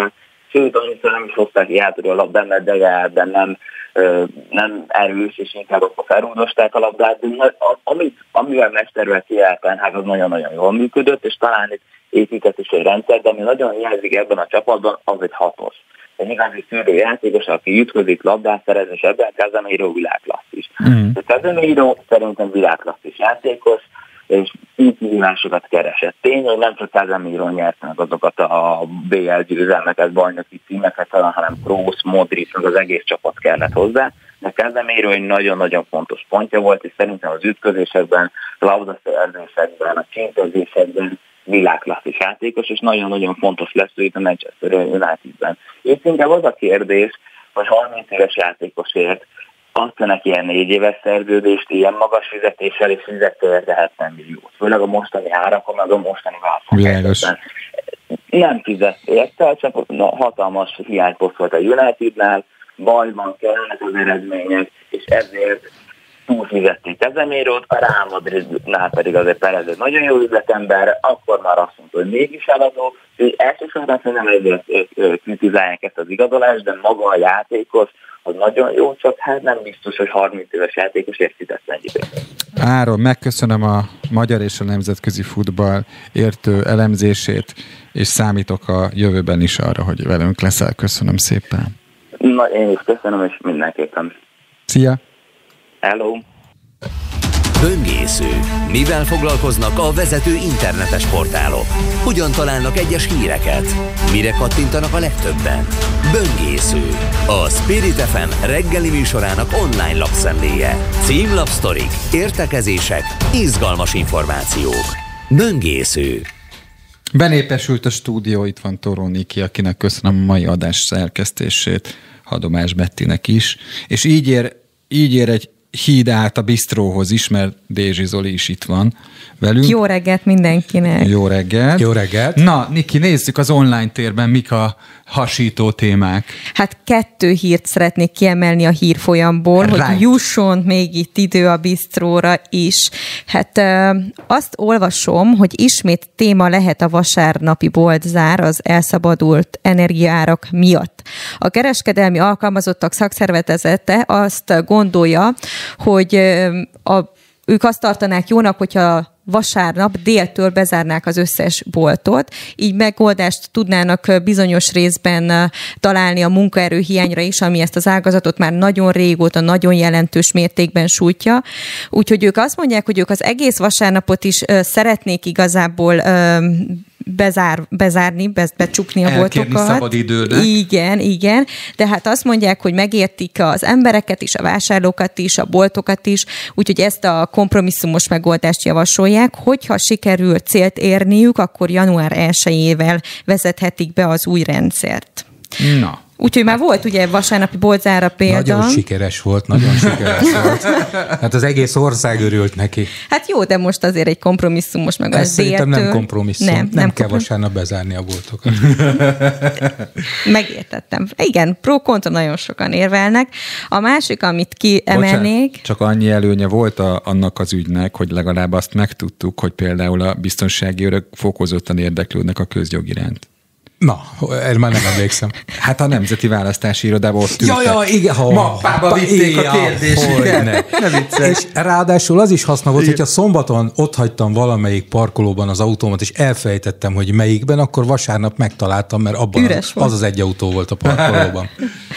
sőt, annyiszor nem is hozták ki átadó a labdát, mert Degeárben nem erős, és inkább akkor felrúdosták a labdát, de amivel mestervel kiállt Ten Hag, az nagyon-nagyon jól működött, és talán itt épített is egy rendszer, de ami nagyon hiányzik ebben a csapatban, az egy 6-os. Egy igazi szűrő játékos, aki ütközik, labdát szerez, és ebben Casemiro világklasszis. Casemiro szerintem világklasszis játékos, és így kihívásokat keresett. Tény, hogy nem csak Casemiro nyert meg azokat a BL győzelmeket, bajnoki címeket, hanem Kroos, Modric, az egész csapat kellett hozzá, de Casemiro egy nagyon-nagyon fontos pontja volt, és szerintem az ütközésekben, labdaszerzésekben, a csintezésekben világklasszis játékos, és nagyon-nagyon fontos lesz ő itt a Manchester Unitedben. És inkább az a kérdés, hogy 30 éves játékosért azt neki ilyen 4 éves szerződést, ilyen magas fizetéssel és fizetőért 70 milliót. Főleg a mostani árakon, meg a mostani válságban. Nem fizet érte, csak hatalmas hiányposzt volt a Unitednál, bajban kellnek az eredmények, és ezért túlfizették Casemirót, a Real Madridnál pedig azért Perez egy nagyon jó üzletember, akkor már azt mondta, hogy mégis eladó, hogy elsősorban nem ezért kritizálják ezt az igazolást, de maga a játékos az nagyon jó, csak hát nem biztos, hogy 30 éves játékos értített ennyi. Áron, megköszönöm a magyar és a nemzetközi futball értő elemzését, és számítok a jövőben is arra, hogy velünk leszel. Köszönöm szépen. Na, én is köszönöm, és mindenképpen. Szia! Hello! Böngésző. Mivel foglalkoznak a vezető internetes portálok? Hogyan találnak egyes híreket? Mire kattintanak a legtöbben? Böngésző. A Spirit FM reggeli műsorának online lapszemléje. Címlapsztorik, értekezések, izgalmas információk. Böngésző. Benépesült a stúdió, itt van Toró Niki, akinek köszönöm a mai adás szerkesztését, Hadomás Bettinek is, és így ér egy híd át a bistróhoz is, mert Dézsi Zoli is itt van velünk. Jó reggelt mindenkinek! Jó reggelt! Jó reggelt! Na, Niki, nézzük az online térben, mik a hasító témák. Hát 2 hírt szeretnék kiemelni a hírfolyamból, hogy jusson még itt idő a bistróra is. Hát azt olvasom, hogy ismét téma lehet a vasárnapi boltzár az elszabadult energiaárak miatt. A kereskedelmi alkalmazottak szakszervezete azt gondolja, hogy ők azt tartanák jónak, hogyha vasárnap déltől bezárnák az összes boltot, így megoldást tudnának bizonyos részben találni a munkaerőhiányra is, ami ezt az ágazatot már nagyon régóta, nagyon jelentős mértékben sújtja. Úgyhogy ők azt mondják, hogy ők az egész vasárnapot is szeretnék igazából bezárni, becsukni a boltokat. Szabadidőnek. Igen. De hát azt mondják, hogy megértik az embereket is, a vásárlókat is, a boltokat is, úgyhogy ezt a kompromisszumos megoldást javasolják. Hogyha sikerül célt érniük, akkor január 1-ével vezethetik be az új rendszert. Na. Úgyhogy már volt ugye vasárnapi boltzára példa. Nagyon sikeres volt. Hát az egész ország örült neki. Hát jó, de most azért egy kompromisszumos meg az szerintem nem kompromisszum. Nem kell vasárnap bezárni a boltokat. Megértettem. Igen, pro-kontra nagyon sokan érvelnek. A másik, amit kiemelnék... Bocsánat, csak annyi előnye volt annak az ügynek, hogy legalább azt megtudtuk, hogy például a biztonsági őrök fokozottan érdeklődnek a közjog iránt. Na, erre már nem emlékszem. Hát a Nemzeti Választási Irodában ott ültek. Ja, igen. Mappába vitték a kérdésüket. És ráadásul az is haszna volt, hogyha szombaton ott hagytam valamelyik parkolóban az autómat, és elfelejtettem, hogy melyikben, akkor vasárnap megtaláltam, mert abban az egy autó volt a parkolóban.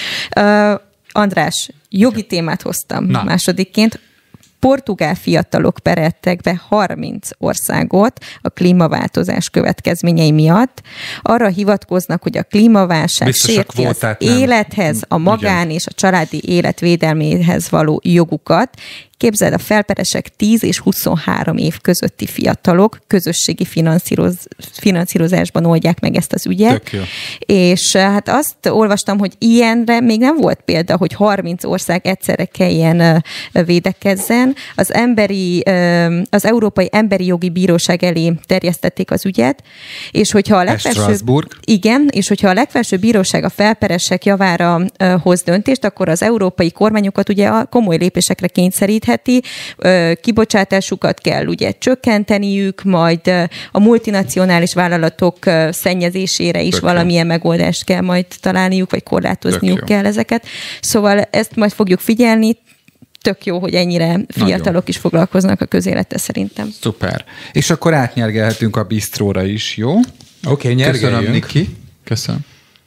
András, jogi témát hoztam másodikként. Portugál fiatalok pereltek be 30 országot a klímaváltozás következményei miatt. Arra hivatkoznak, hogy a klímaválság sérti az élethez, a magán és a családi élet védelméhez való jogukat. Képzeld, a felperesek 10 és 23 év közötti fiatalok közösségi finanszírozásban oldják meg ezt az ügyet. És hát azt olvastam, hogy ilyenre még nem volt példa, hogy 30 ország egyszerre kelljen védekezzen. Az Európai Emberi Jogi Bíróság elé terjesztették az ügyet, és hogyha a legfelsőbb bíróság a felperesek javára hoz döntést, akkor az európai kormányokat ugye a komoly lépésekre kényszeríthet, segítheti. Kibocsátásukat kell ugye csökkenteniük, majd a multinacionális vállalatok szennyezésére is valamilyen megoldást kell majd találniuk, vagy korlátozniuk kell ezeket. Szóval ezt majd fogjuk figyelni. Tök jó, hogy ennyire fiatalok is foglalkoznak a közélettel szerintem. Szuper. És akkor átnyergelhetünk a bistróra is, jó? Oké, nyergeljünk. Köszönöm, Niki. Köszönöm.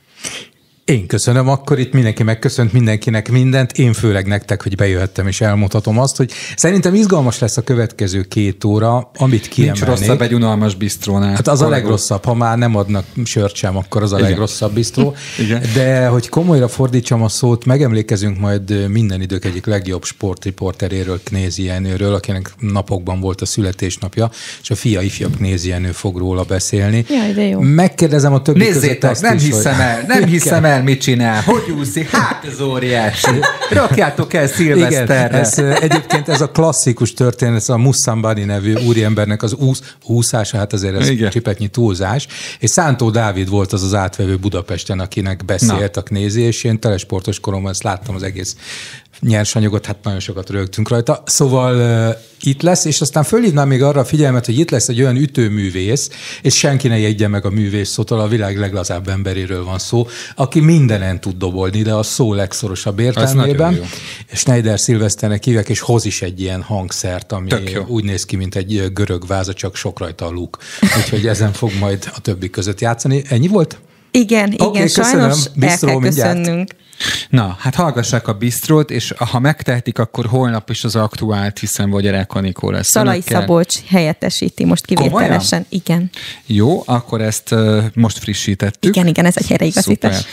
Én köszönöm, akkor itt mindenki megköszönt mindenkinek mindent, én főleg nektek, hogy bejöhettem és elmondhatom azt, hogy szerintem izgalmas lesz a következő 2 óra, amit kiemelnék. Nincs rosszabb egy unalmas bistrónál. Hát az a legrosszabb, ha már nem adnak sört sem, akkor az a legrosszabb bistró. De hogy komolyra fordítsam a szót, megemlékezünk majd minden idők egyik legjobb sportriporteréről, Knézi Jenőről, akinek napokban volt a születésnapja, és a fia ifja Knézi Jenő fog róla beszélni. Jaj, de jó. Megkérdezem a többi között azt nem is, hiszem el, mit csinál, hogy úszik, hát ez óriási. Rakjátok el szilveszterre. Egyébként ez a klasszikus történet, ez a Muszambani nevű úriembernek az úszása, hát azért ez csipetnyi túlzás, és Szántó Dávid volt az átvevő Budapesten, akinek beszélt a Knézi, és én telesportos koromban ezt láttam az egész nyersanyagot, hát nagyon sokat rögtünk rajta. Szóval itt lesz, és aztán fölhívnám még arra a figyelmet, hogy itt lesz egy olyan ütőművész, és senki ne jegye meg a művész szótól, a világ leglazább emberéről van szó, aki mindenen tud dobolni, de a szó legszorosabb értelmében. Schneider Szilveszternek hívják, és hoz is egy ilyen hangszert, ami úgy néz ki, mint egy görög váza, csak sok rajta a luk. Úgyhogy ezen fog majd a többi között játszani. Ennyi volt? Igen, sajnos el kell köszönnünk. Na, hát hallgassák a bistrót, és ha megtehetik, akkor holnap is az aktuált, hiszen Vogyarák Anikó lesz. Szalai Szabolcs helyettesíti most kivételesen. Igen. Jó, akkor ezt most frissítettük. Igen, ez egy helyreigazítás.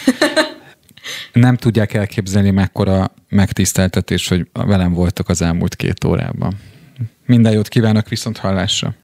Nem tudják elképzelni, mekkora megtiszteltetés, hogy velem voltak az elmúlt 2 órában. Minden jót kívánok, viszont hallásra.